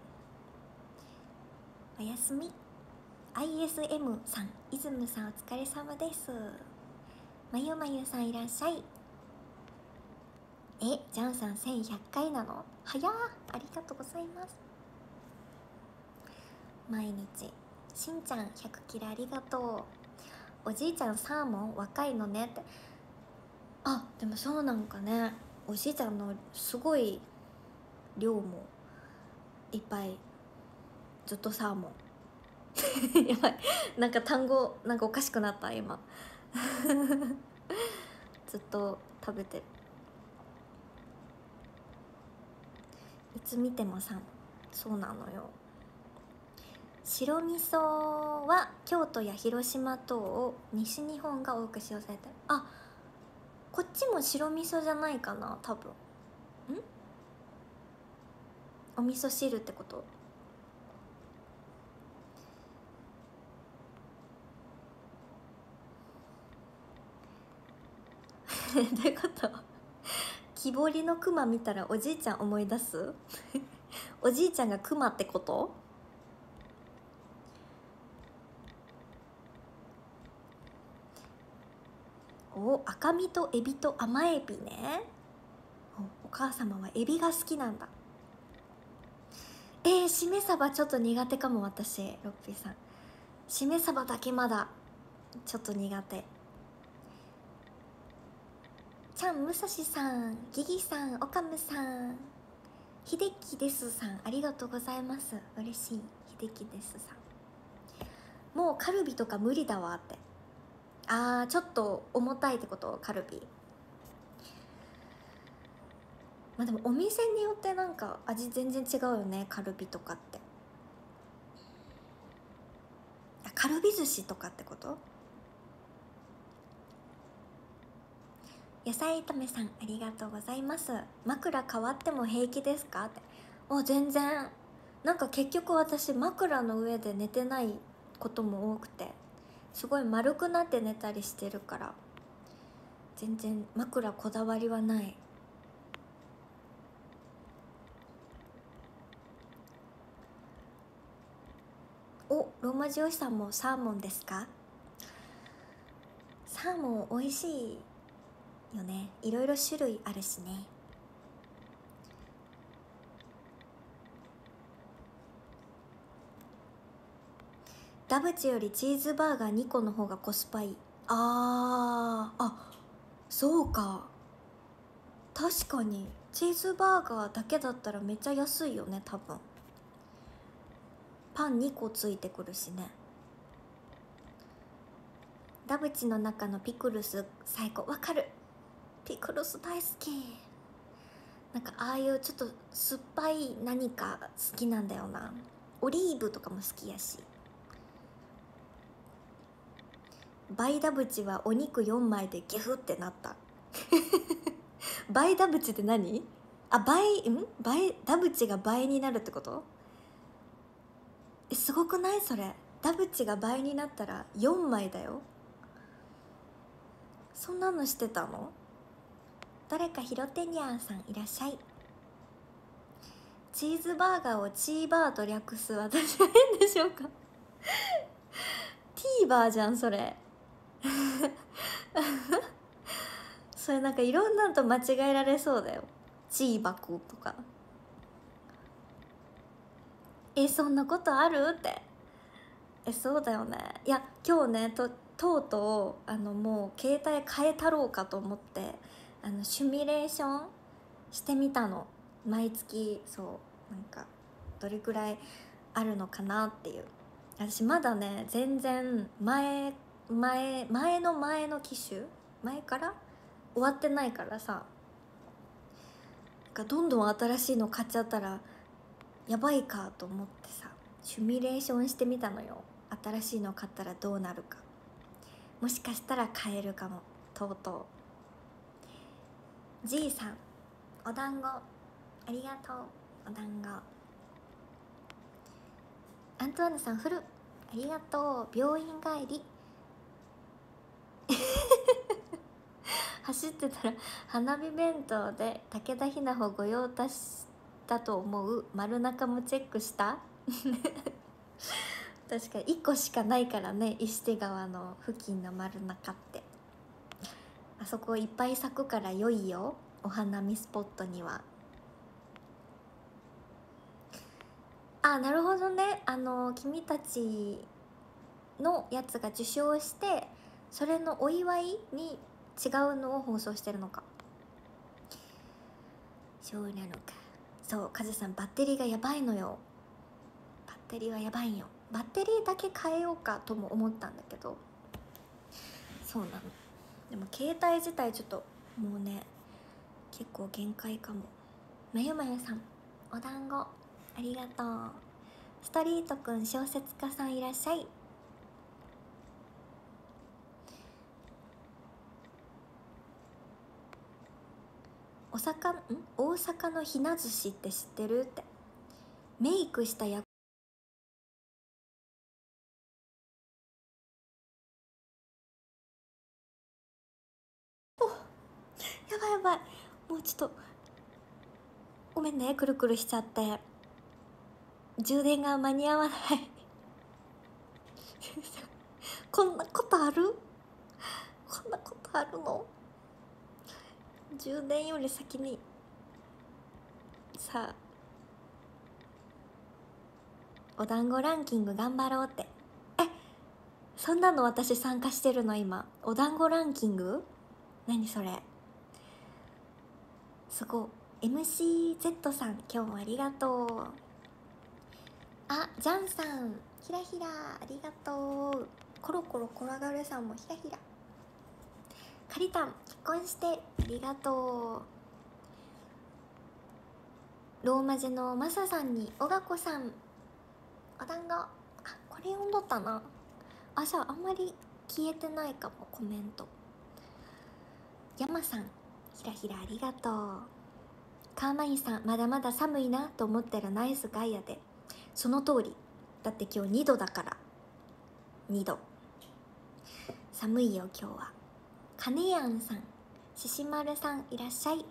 おやすみ。 アイエスエム さん、イズムさんお疲れ様です。まゆまゆさんいらっしゃい。え、ジャンさんせんひゃっかいなの？早ー、ありがとうございます。毎日しんちゃんひゃくキラありがとう。おじいちゃんサーモン若いのねって。あ、でもそうなんかね。おじいちゃんのすごい量もいっぱい、ずっとサーモンやばい、なんか単語なんかおかしくなった今ずっと食べてる。いつ見てもサーモン。そうなのよ。白味噌は京都や広島等を西日本が多く使用されてる。あ、こっちも白味噌じゃないかな多分。ん、お味噌汁ってことどういうこと木彫りのクマ見たらおじいちゃん思い出すおじいちゃんがクマってこと？お、赤身とエビと甘エビね。お、お母様はエビが好きなんだ。えー、しめ鯖ちょっと苦手かも私。ロッピーさんしめ鯖だけまだちょっと苦手。ちゃん、むさしさん、ギギさん、オカムさん、ひできですさんありがとうございます。嬉しい。ひできですさん、もうカルビとか無理だわって。あー、ちょっと重たいってこと、カルビ。まあでもお店によってなんか味全然違うよね、カルビとかって。あ、カルビ寿司とかってこと？野菜炒めさんありがとうございます。枕変わっても平気ですかって。あ、全然。なんか結局私枕の上で寝てないことも多くて、すごい丸くなって寝たりしてるから、全然枕こだわりはない。お、ローマ字おじさんもサーモンですか？サーモン美味しいよね。いろいろ種類あるしね。 ダブチよりチーズバーガーにこの方がコスパいい。あー、あ、そうか、確かにチーズバーガーだけだったらめっちゃ安いよね。多分パンにこついてくるしね。ダブチの中のピクルス最高。わかる、ピクルス大好き。なんかああいうちょっと酸っぱい何か好きなんだよな。オリーブとかも好きやし。バイダブチはお肉よんまいでゲフってなったバイダブチって何？あ、倍、ん倍、ダブチが倍になるってこと？え、すごくないそれ。ダブチが倍になったらよんまいだよ。そんなのしてたの？誰かヒロテニャンさんいらっしゃい。チーズバーガーをチーバーと略す私は変でしょうかティーバーじゃんそれそれなんかいろんなのと間違えられそうだよ。チーバコとか。え、そんなことあるって。え、そうだよね。いや今日ね、ととうとうあのもう携帯変えたろうかと思ってあのシミュレーションしてみたの。毎月そうなんかどれくらいあるのかなっていう。私まだね全然前前前の前の機種前から終わってないからさ、なんかどんどん新しいの買っちゃったらやばいかと思ってさ、シミュレーションしてみたのよ。新しいの買ったらどうなるか。もしかしたら買えるかも。とうとう。 G さんお団子ありがとう。お団子。アントワーヌさんフルありがとう。病院帰り走ってたら花火弁当で武田ひなほ御用達だと思う丸中もチェックした確かにいっこしかないからね、石手川の付近の丸中って。あそこいっぱい咲くから良いよ、お花見スポットには。あ、なるほどね。あの君たちのやつが受賞してそれのお祝いに違うのを放送してるのか。そうなのか。そう、カズさんバッテリーがやばいのよ。バッテリーはやばいよ。バッテリーだけ変えようかとも思ったんだけど、そうなの。でも携帯自体ちょっともうね結構限界かも。まゆまゆさんお団子ありがとう。ストリートくん小説家さんいらっしゃい。お魚ん大阪のひな寿司って知ってるって。メイクした役やばいやばい、もうちょっとごめんね、くるくるしちゃって充電が間に合わないこんなことある？こんなことあるの？充電より先にさあお団子ランキング頑張ろうって。え、そんなの私参加してるの今。お団子ランキング？何それ、すごい。 エムシーゼット さん今日もありがとう。あ、ジャンさんひらひらありがとう。コロコロ転がるさんもひらひら。カリタン結婚してありがとう。ローマ字のマサさんにおがこさんお団子。あ、これ読んどったな。あ、じゃああんまり消えてないかもコメント。ヤマさんひらひらありがとう。カーマインさんまだまだ寒いなと思ってるナイスガイアで。その通りだって今日にどだから。にど寒いよ今日は。カネヤンさんししまるさんいらっしゃい。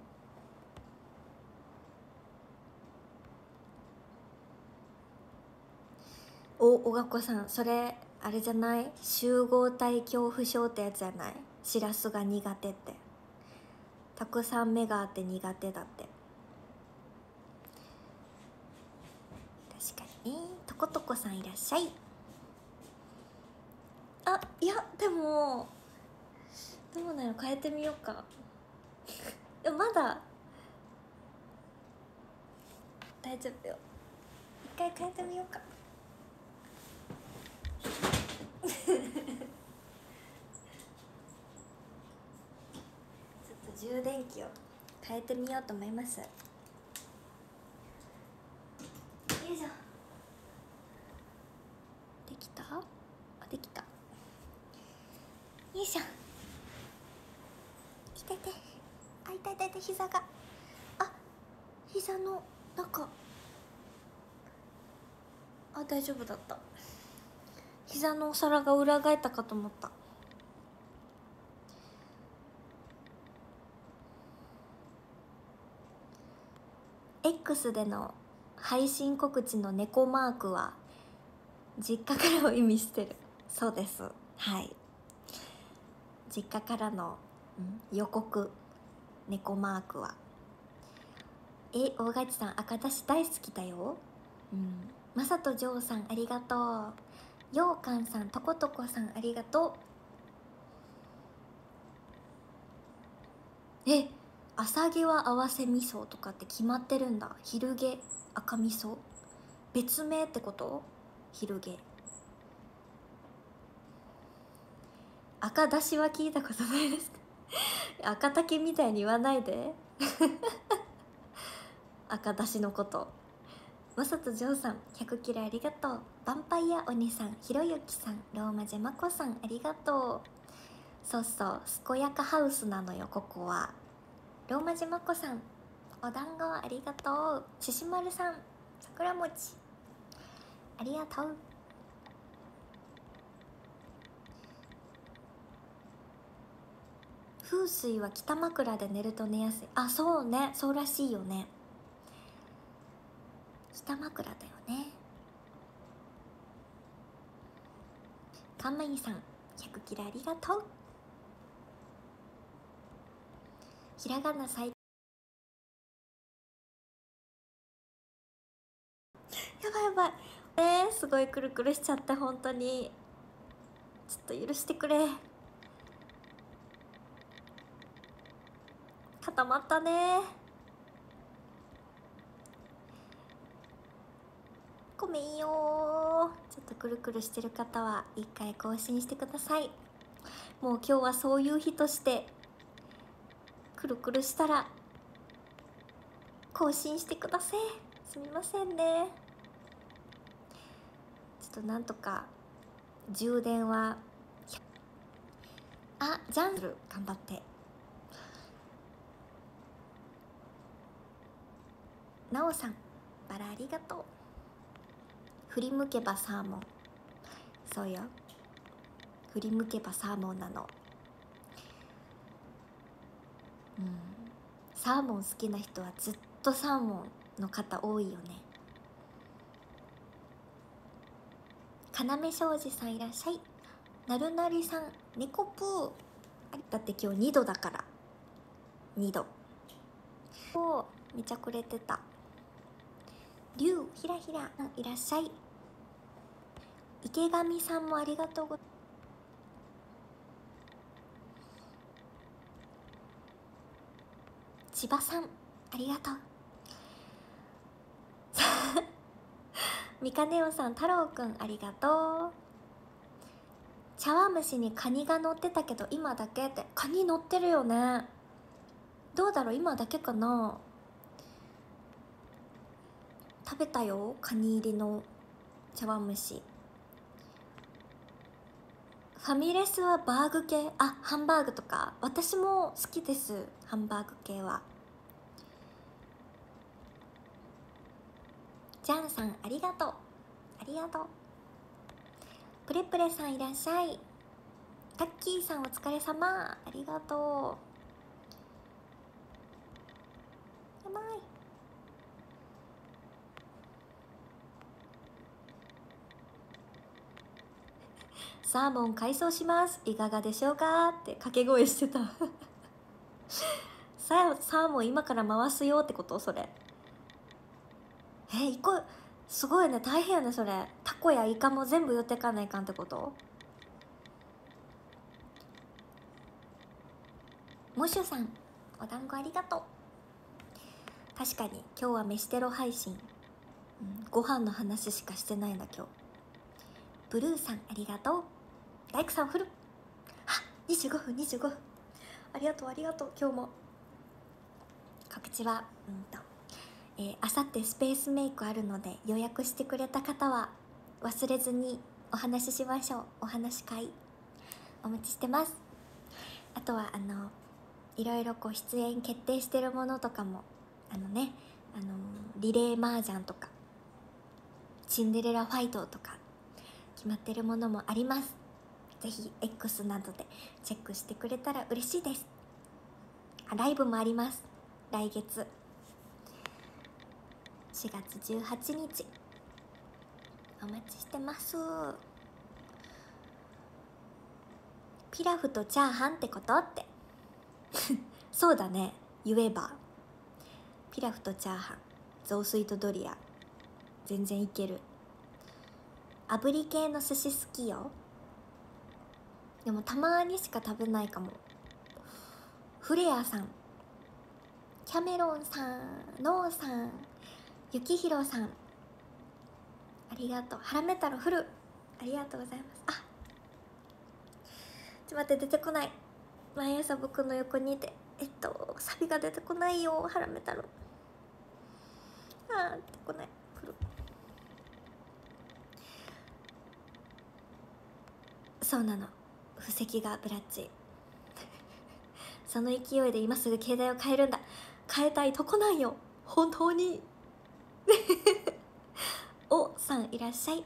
お、おがこさんそれあれじゃない？集合体恐怖症ってやつじゃない？しらすが苦手って。たくさん目があって苦手だって。確かにね。とことこさんいらっしゃい。 いやでもどうなの、変えてみようかでもまだ大丈夫よ、一回変えてみようかちょっと充電器を変えてみようと思います。よいしょ、できた？あ、できた。よいしょ、いてて、あ、痛い痛い痛い、膝が、あ、膝の中、あ、大丈夫だった。膝のお皿が裏返ったかと思った。X での配信告知の猫マークは実家からを意味してるそうです。はい、実家からの、うん、予告猫マークは、え、大勝さん、赤だし大好きだよ。うん、まさとジョーさんありがとう。ようかんさん、とことこさんありがとう。え、朝毛は合わせ味噌とかって決まってるんだ。昼毛赤味噌別名ってこと？昼毛赤だしは聞いたことないですか赤竹みたいに言わないで赤だしのこと。まさとジョーさん、ひゃくキロありがとう。ヴァンパイア鬼さん、ひろゆきさん、ローマ字まこさんありがとう。そうそう、健やかハウスなのよここは。ローマ字まこさん、お団子ありがとう。ししまるさん、桜餅ありがとう。風水は北枕で寝ると寝やすい。あ、そうね、そうらしいよね。北枕だよね。かんまいさん、ひゃくキロありがとう。ひらがな最やばいやばい、えー、すごいくるくるしちゃって、本当にちょっと許してくれ。固まったね、ごめんよ。ちょっとくるくるしてる方は一回更新してください。もう今日はそういう日としてくるくるしたら更新してください。すみませんね。ちょっとなんとか充電は、あ、ジャンル頑張って。なおさん、バラありがとう。振り向けばサーモン、そうよ、振り向けばサーモンなの。うん、サーモン好きな人はずっとサーモンの方多いよね。かなめ庄司さんいらっしゃい。なるなりさん、猫プー、だって今日にどだからにど。おー、めちゃくれてた。りゅうひらひらいらっしゃい。池上さんもありがとうございます。千葉さんありがとう。みかねおさん、太郎くんありがとう。茶碗蒸しにカニが乗ってたけど今だけって。カニ乗ってるよね。どうだろう、今だけかな。食べたよ、カニ入りの茶碗蒸し。ファミレスはバーグ系、あ、ハンバーグとか私も好きです、ハンバーグ系は。ジャンさんありがとう、ありがとう。プレプレさんいらっしゃい。タッキーさんお疲れ様、ありがとう。やばい、サーモン改装します、いかがでしょうかって掛け声してたさサーモン今から回すよってこと、それ。え、一個すごいね、大変やねそれ。タコやイカも全部寄ってかないかんってこと。 モシュさん、お団子ありがとう。確かに今日は飯テロ配信、うん、ご飯の話しかしてないな今日。ブルーさん、ありがとう。大工さんフル、あ、にじゅうごふんにじゅうごふん、ありがとうありがとう。今日も告知はうんとえー、あさってスペースメイクあるので、予約してくれた方は忘れずにお話ししましょう。お話し会お待ちしてます。あとはあのいろいろこう出演決定してるものとかも、あのね、あのリレー麻雀とかシンデレラファイトとか決まってるものもあります。ぜひ X などでチェックしてくれたら嬉しいです。あ、ライブもあります。来月しがつじゅうはちにちお待ちしてます。ピラフとチャーハンってことってそうだね、言えばピラフとチャーハン、雑炊とドリア、全然いける。炙り系の寿司好きよ。でもたまにしか食べないかも。フレアさん、キャメロンさん、ノーさん、ゆきひろさん、ありがとう。ハラメ太郎フル、ありがとうございます。あ、ちょっと待って、出てこない。毎朝僕の横にいて、えっとサビが出てこないよ。ハラメ太郎、あー、出てこない。フル、そうなの、布石がブラッチその勢いで今すぐ携帯を変えるんだ。変えたいとこなんよ本当におさん、いらっしゃい。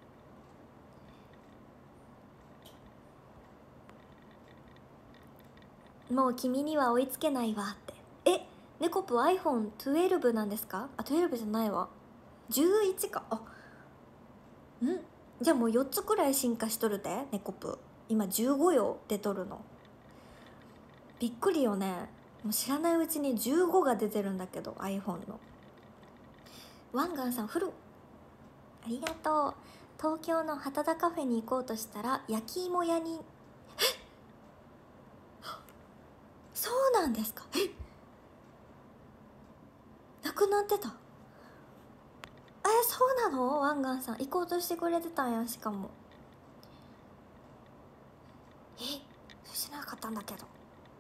もう君には追いつけないわって。え、ネコプ アイフォンじゅうに なんですか？あ、じゅうにじゃないわ、じゅういちか。あ、んじゃあもうよっつくらい進化しとるで、ネコプ今じゅうごよ、出とるの。びっくりよね。もう知らないうちにじゅうごが出てるんだけど、 アイフォン の。ワンガンさんフル、ありがとう。東京の畑田カフェに行こうとしたら焼き芋屋に、そうなんですか？え、なくなってた。え、そうなの？ワンガンさん行こうとしてくれてたんや。しかもえ、知らなかったんだけど。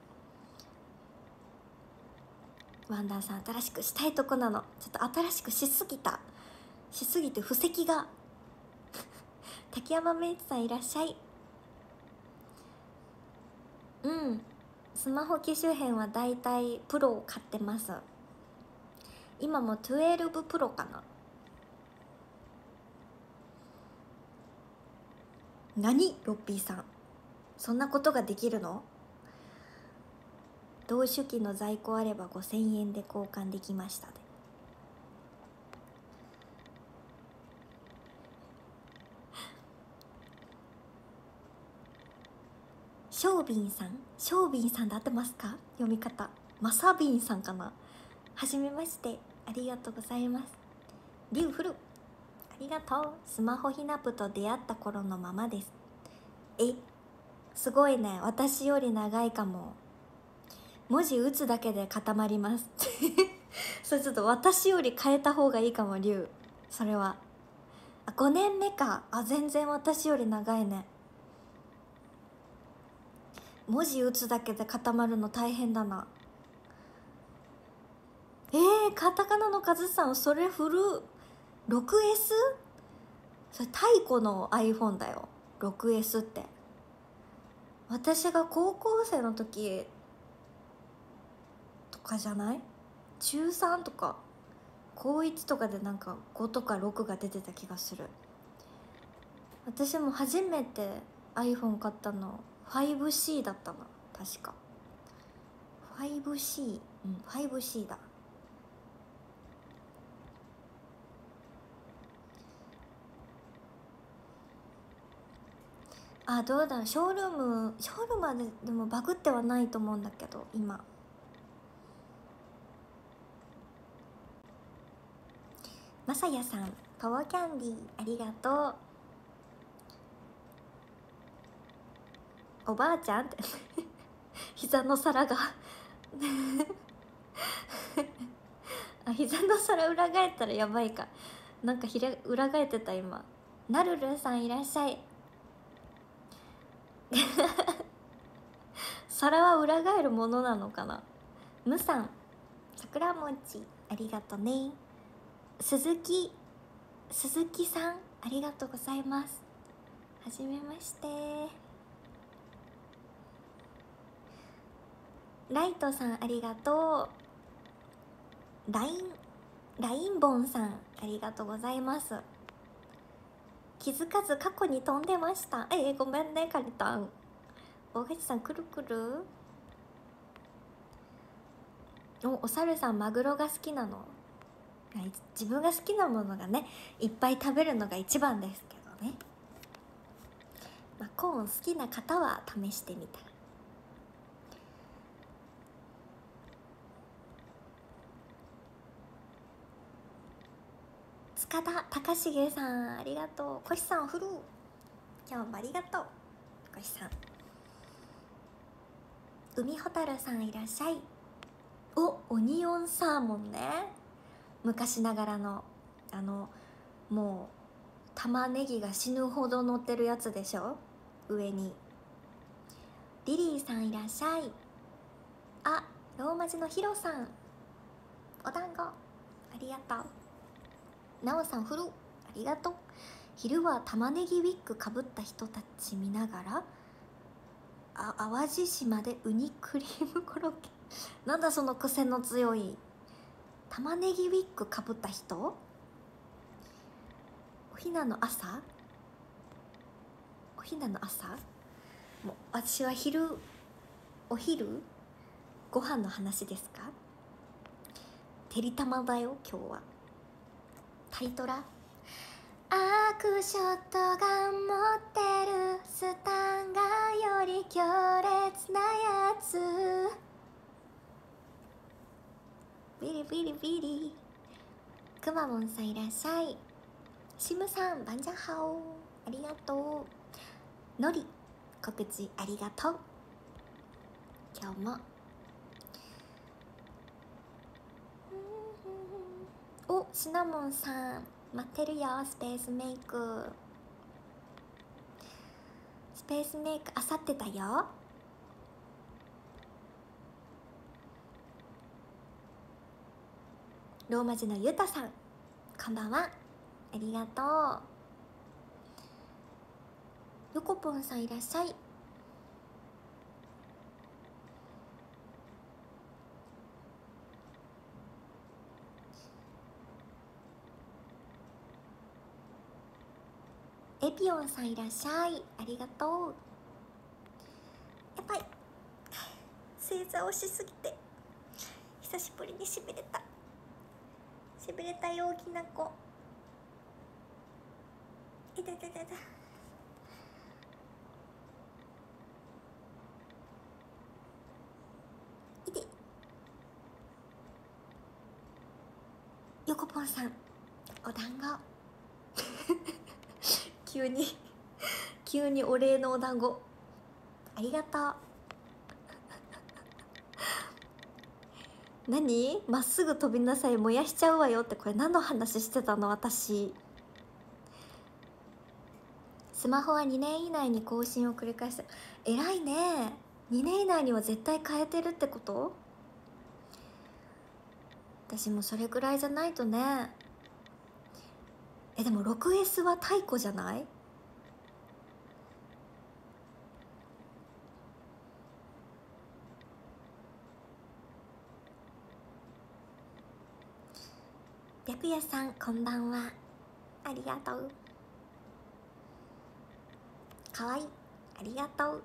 ワンダーさん新しくしたいとこなの。ちょっと新しくしすぎたしすぎて布石が滝山メイツさん、いらっしゃい。うん、スマホ機種編はだいたいプロを買ってます。今もじゅうにプロかな。何、ロッピーさん、そんなことができるの？同種機の在庫あればごせんえんで交換できましたで。ショービンさん、ショービンさんで合ってますか？読み方マサビンさんかな。はじめまして、ありがとうございます。リュウフル、ありがとう。スマホひなぷと出会った頃のままです。え、すごいね、私より長いかも。文字打つだけで固まりますそれちょっと私より変えた方がいいかも、リュウ。それはあ、ごねんめか。あ、全然私より長いね。文字打つだけで固まるの大変だな。えー、カタカナのカズさん、それフル ろくエス？ それ太古の アイフォン だよ ろくエス って。私が高校生の時とかじゃない？ちゅうさんとか高いちとかでなんかごとかろくが出てた気がする。私も初めて アイフォン 買ったの ファイブシー だったな、確か。 ファイブシー、 うん、 ファイブシー だ。あ、どうだろう、ショールームショールームはででもバグってはないと思うんだけど今。まさやさん、パワーキャンディーありがとう。おばあちゃんって膝の皿があ、膝の皿裏返ったらやばいか。なんかひら裏返ってた今。なるるさんいらっしゃい皿は裏返るものなのかな。むさん、桜餅ありがとね。鈴木鈴木さんありがとうございます。はじめまして。ライトさんありがとう。ラインラインボンさんありがとうございます。気づかず過去に飛んでました。えー、ごめんねカリタン。大口さんくるくる。おお猿さんマグロが好きなの。自分が好きなものがねいっぱい食べるのが一番ですけどね。まあ、コーン好きな方は試してみたら。塚田隆重さんありがとう。こしさんお風呂今日もありがとう。こしさん。海ほたるさんいらっしゃい。おオニオンサーモンね。昔ながらのあのもう玉ねぎが死ぬほど乗ってるやつでしょ上に。リリーさんいらっしゃい。あ、ローマ字のヒロさんお団子ありがとう。なおさんフルありがとう。昼は玉ねぎウィッグかぶった人たち見ながらあ淡路島でウニクリームコロッケなんだその癖の強い玉ねぎウィッグかぶった人。おひなの朝おひなの朝もう私は昼お昼ご飯の話ですか。てりたまだよ今日は。タイトラアークショットが持ってるスタンガより強烈なやつ。ビリビリビリ。くまモンさんいらっしゃい。シムさんバンジャハオありがとう。のり告知ありがとう。今日もおシナモンさん待ってるよ。スペースメイクスペースメイクあさってたよ。ローマ字のゆたさんこんばんはありがとう。ヨコポンさんいらっしゃい。エピオンさんいらっしゃいありがとう。やばい正座をしすぎて久しぶりにしびれたしびれたよきなこ。いたいたいたいた。いてヨコポンさんお団子急に急にお礼のお団子ありがとう。何まっすぐ飛びなさい燃やしちゃうわよって、これ何の話してたの私。スマホはにねん以内に更新を繰り返す。偉いね。にねん以内には絶対変えてるってこと。私もそれぐらいじゃないとね。えでも ろくエス は太古じゃない。白夜さんこんばんはありがとう。かわいいありがとう。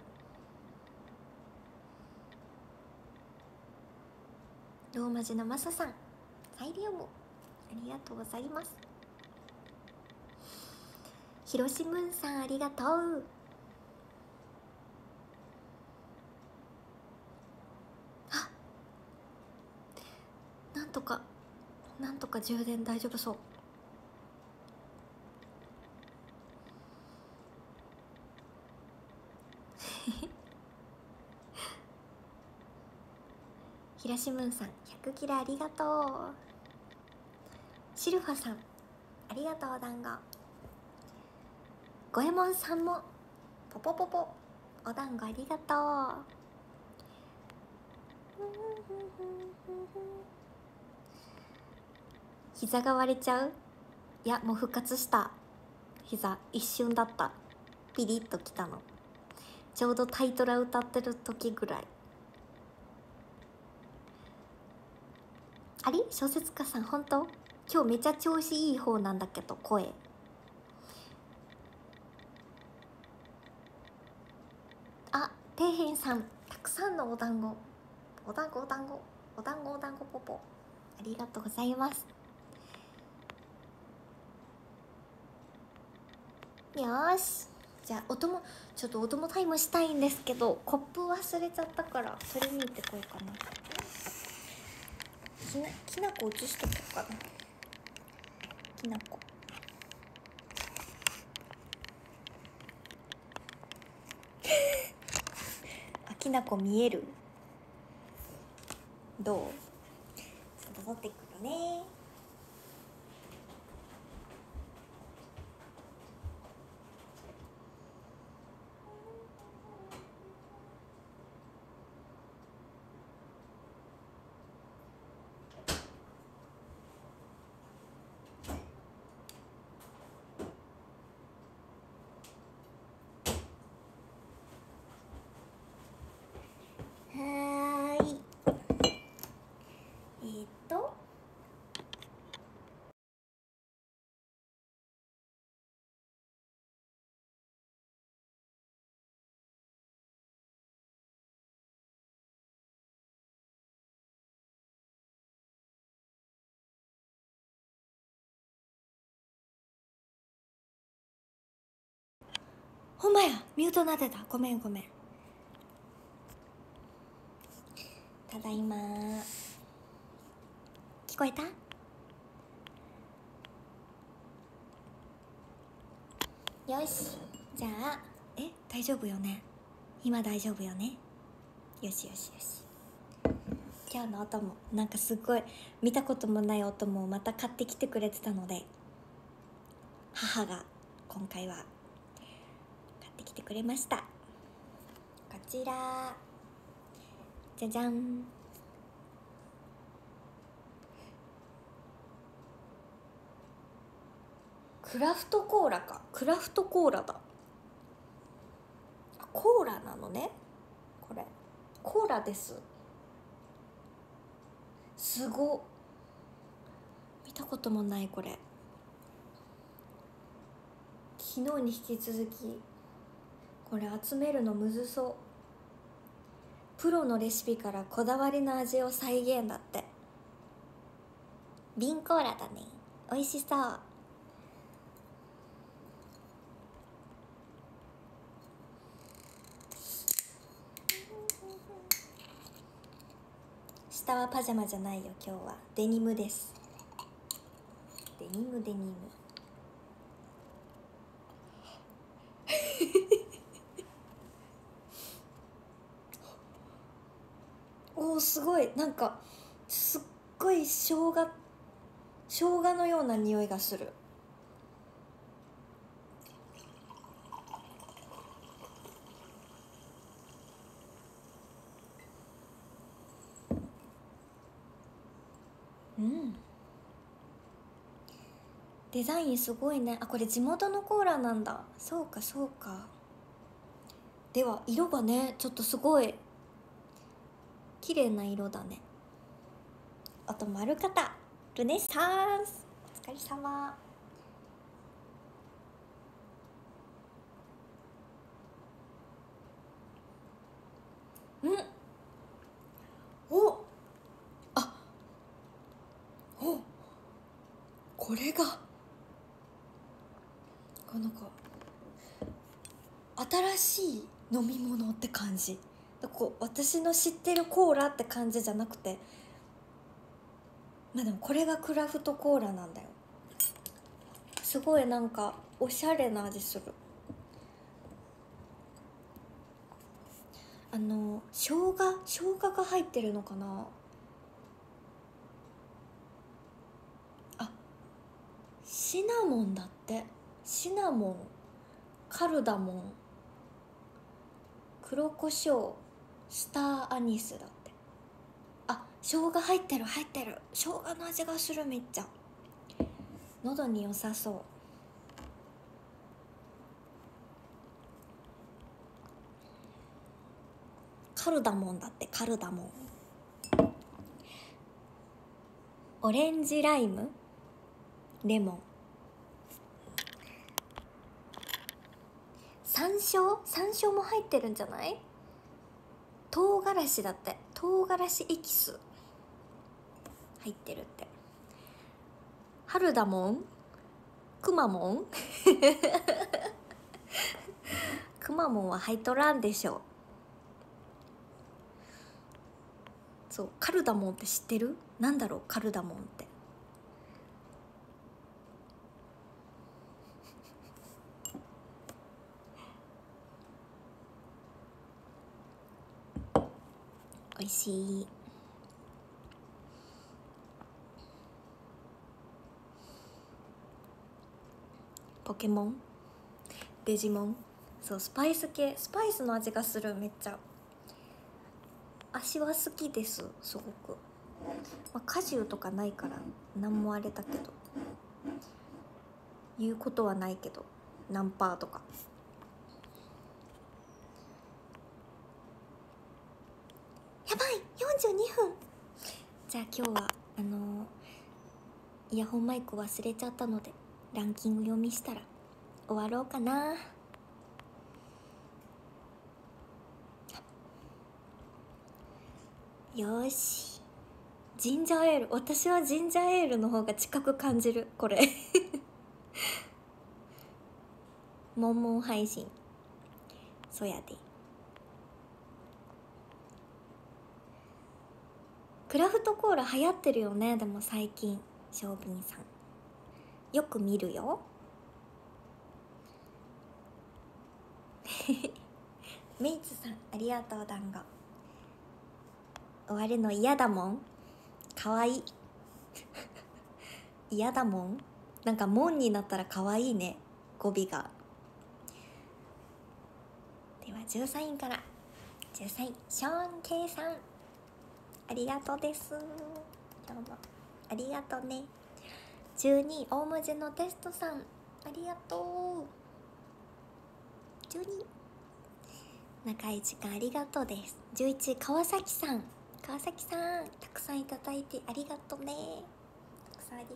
ローマ字のマサさんサイリウムありがとうございます。ひろしむんさんありがとう。あなんとかなんとか充電大丈夫そう。 東ムーンさんひゃくキラありがとう。シルファさんありがとう。お団子五右衛門さんもポポポポお団子ありがとう。膝が割れちゃう？いやもう復活した。膝一瞬だった。ピリッときたのちょうどタイトル歌ってる時ぐらい。あれ小説家さん本当今日めちゃ調子いい方なんだけど声。あ底辺さんたくさんのお団子お団子お団子お団子お団子ポポありがとうございます。よーしじゃあお供ちょっとお供タイムしたいんですけどコップ忘れちゃったからそれ見てこようかな。きなきなこ移しとこうかな。きなこあきなこ見える？どう？ちょっと取ってくるね。はーいえー、っとほんまやミュートなってた。ごめんごめん。ただいま聞こえた？よしじゃあえ大丈夫よね？今大丈夫よね？よしよしよし。今日のお供なんかすごい見たこともないお供をまた買ってきてくれてたので母が今回は買ってきてくれました。こちらじゃじゃん。クラフトコーラか。クラフトコーラだ。コーラなのねこれ。コーラです。すご見たこともないこれ。昨日に引き続きこれ集めるのむずそう。プロのレシピからこだわりの味を再現だって。瓶コーラだね。美味しそう。下はパジャマじゃないよ今日は。デニムです。デニムデニムおーすごいなんかすっごい生姜生姜のような匂いがする。うんデザインすごいね。あこれ地元のコーラなんだ。そうかそうか。では色がねちょっとすごい綺麗な色だね。あと丸型ルネサンスお疲れ様。うんおあおこれがなんか新しい飲み物って感じ。こう私の知ってるコーラって感じじゃなくて、まあでもこれがクラフトコーラなんだよ。すごいなんかおしゃれな味する。あの生姜生姜が入ってるのかな。 シナモンだって。シナモン、カルダモン、黒胡椒、スターアニスだって。あ、生姜入ってる入ってる。生姜の味がする。めっちゃ喉に良さそう。カルダモンだって。カルダモン。オレンジライム、レモン、山椒、山椒も入ってるんじゃない？唐辛子だって。唐辛子エキス入ってるって。ハルダモン、くまモンくまモンは入っとらんでしょ。そう、カルダモンって知ってる？なんだろうカルダモンって。おいしい。ポケモン、デジモン。そう、スパイス系、スパイスの味がする。めっちゃ足は好きです。すごく、まあ、果汁とかないから何もあれだけど、言うことはないけど、何パーとか。やばい、よんじゅうにふん。じゃあ今日はあのー、イヤホンマイク忘れちゃったのでランキング読みしたら終わろうかな。よし、ジンジャーエール。私はジンジャーエールの方が近く感じる。これモンモン配信、そやで。クラフトコーラ流行ってるよね。でも最近ショービンさんよく見るよメイツさんありがとう。団子終わるの嫌だもん。かわいい嫌だもん。なんかもんになったらかわいいね、語尾が。ではじゅうさんいから。じゅうさんい、ショーン・ケイさんありがとうです。今日もありがとうね。じゅうにい、大文字のテストさんありがとう。じゅうにい、長い時間ありがとうです。じゅういちい、川崎さん。川崎さんたくさんいただいてありがとうね。たくさんありがとう。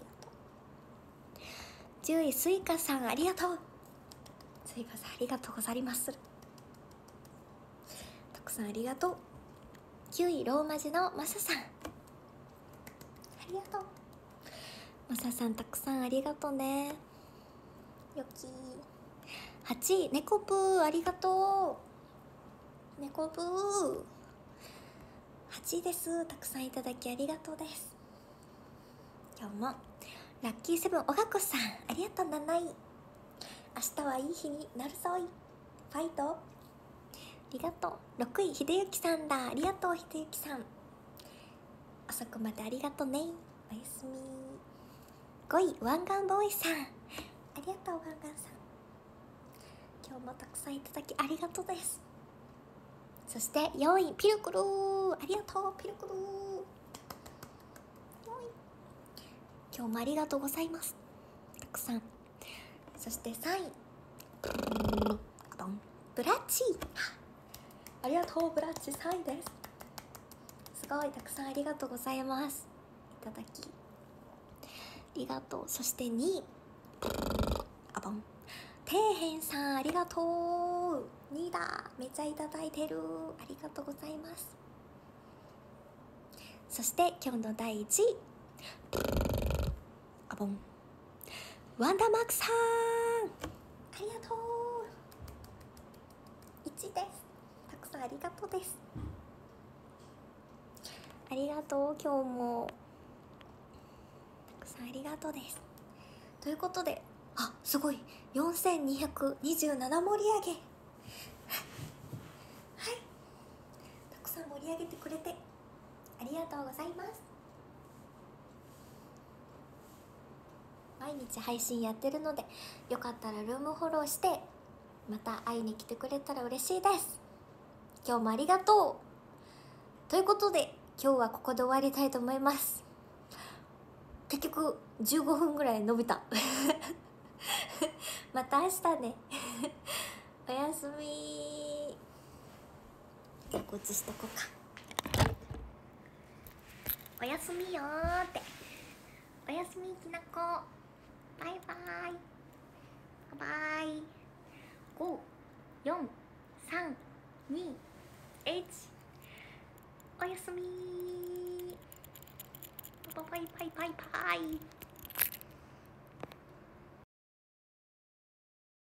じゅうい、スイカさんありがとう。スイカさんありがとうございます。たくさんありがとう。きゅうい、ローマ字のマサさんありがとう。マサさんたくさんありがとうね。よき。はちい、猫プーありがとう。猫プーはちいです。たくさんいただきありがとうです。今日もラッキーセブンおがこさんありがとう。なない、明日はいい日になるぞい、ファイトありがとう。ろくい、ひでゆきさんだ。ありがとうひでゆきさん、遅くまでありがとうね。おやすみ。ごい、ワンガンボーイさんありがとう。ワンガンさん今日もたくさんいただきありがとうです。そしてよんい、ピルクルーありがとう。ピルクルーよんい、今日もありがとうございます。たくさん。そしてさんい、ブラッチありがとう。ブラッチさんいです。すごいたくさんありがとうございます。いただきありがとう。そしてにい、あぼん、底辺さんありがとう。にいだ、めっちゃいただいてる。ありがとうございます。そして今日のだいいちい、あぼん、ワンダーマークさんありがとう。いちです。たくさんありがとうです。ありがとう。今日もたくさんありがとうです。ということで、あ、すごいよんせんにひゃくにじゅうなな盛り上げはい、たくさん盛り上げてくれてありがとうございます。 毎日配信やってるので、よかったらルームフォローしてまた会いに来てくれたら嬉しいです。今日もありがとうということで、今日はここで終わりたいと思います。結局じゅうごふんぐらい伸びたまた明日ねおやすみ。じゃあこっちしとこうか。おやすみよーって。おやすみきなこ。バイバーイバイバイ。ご、よん、さん、に、いち。おやすみー。バイバイバイバイバイ。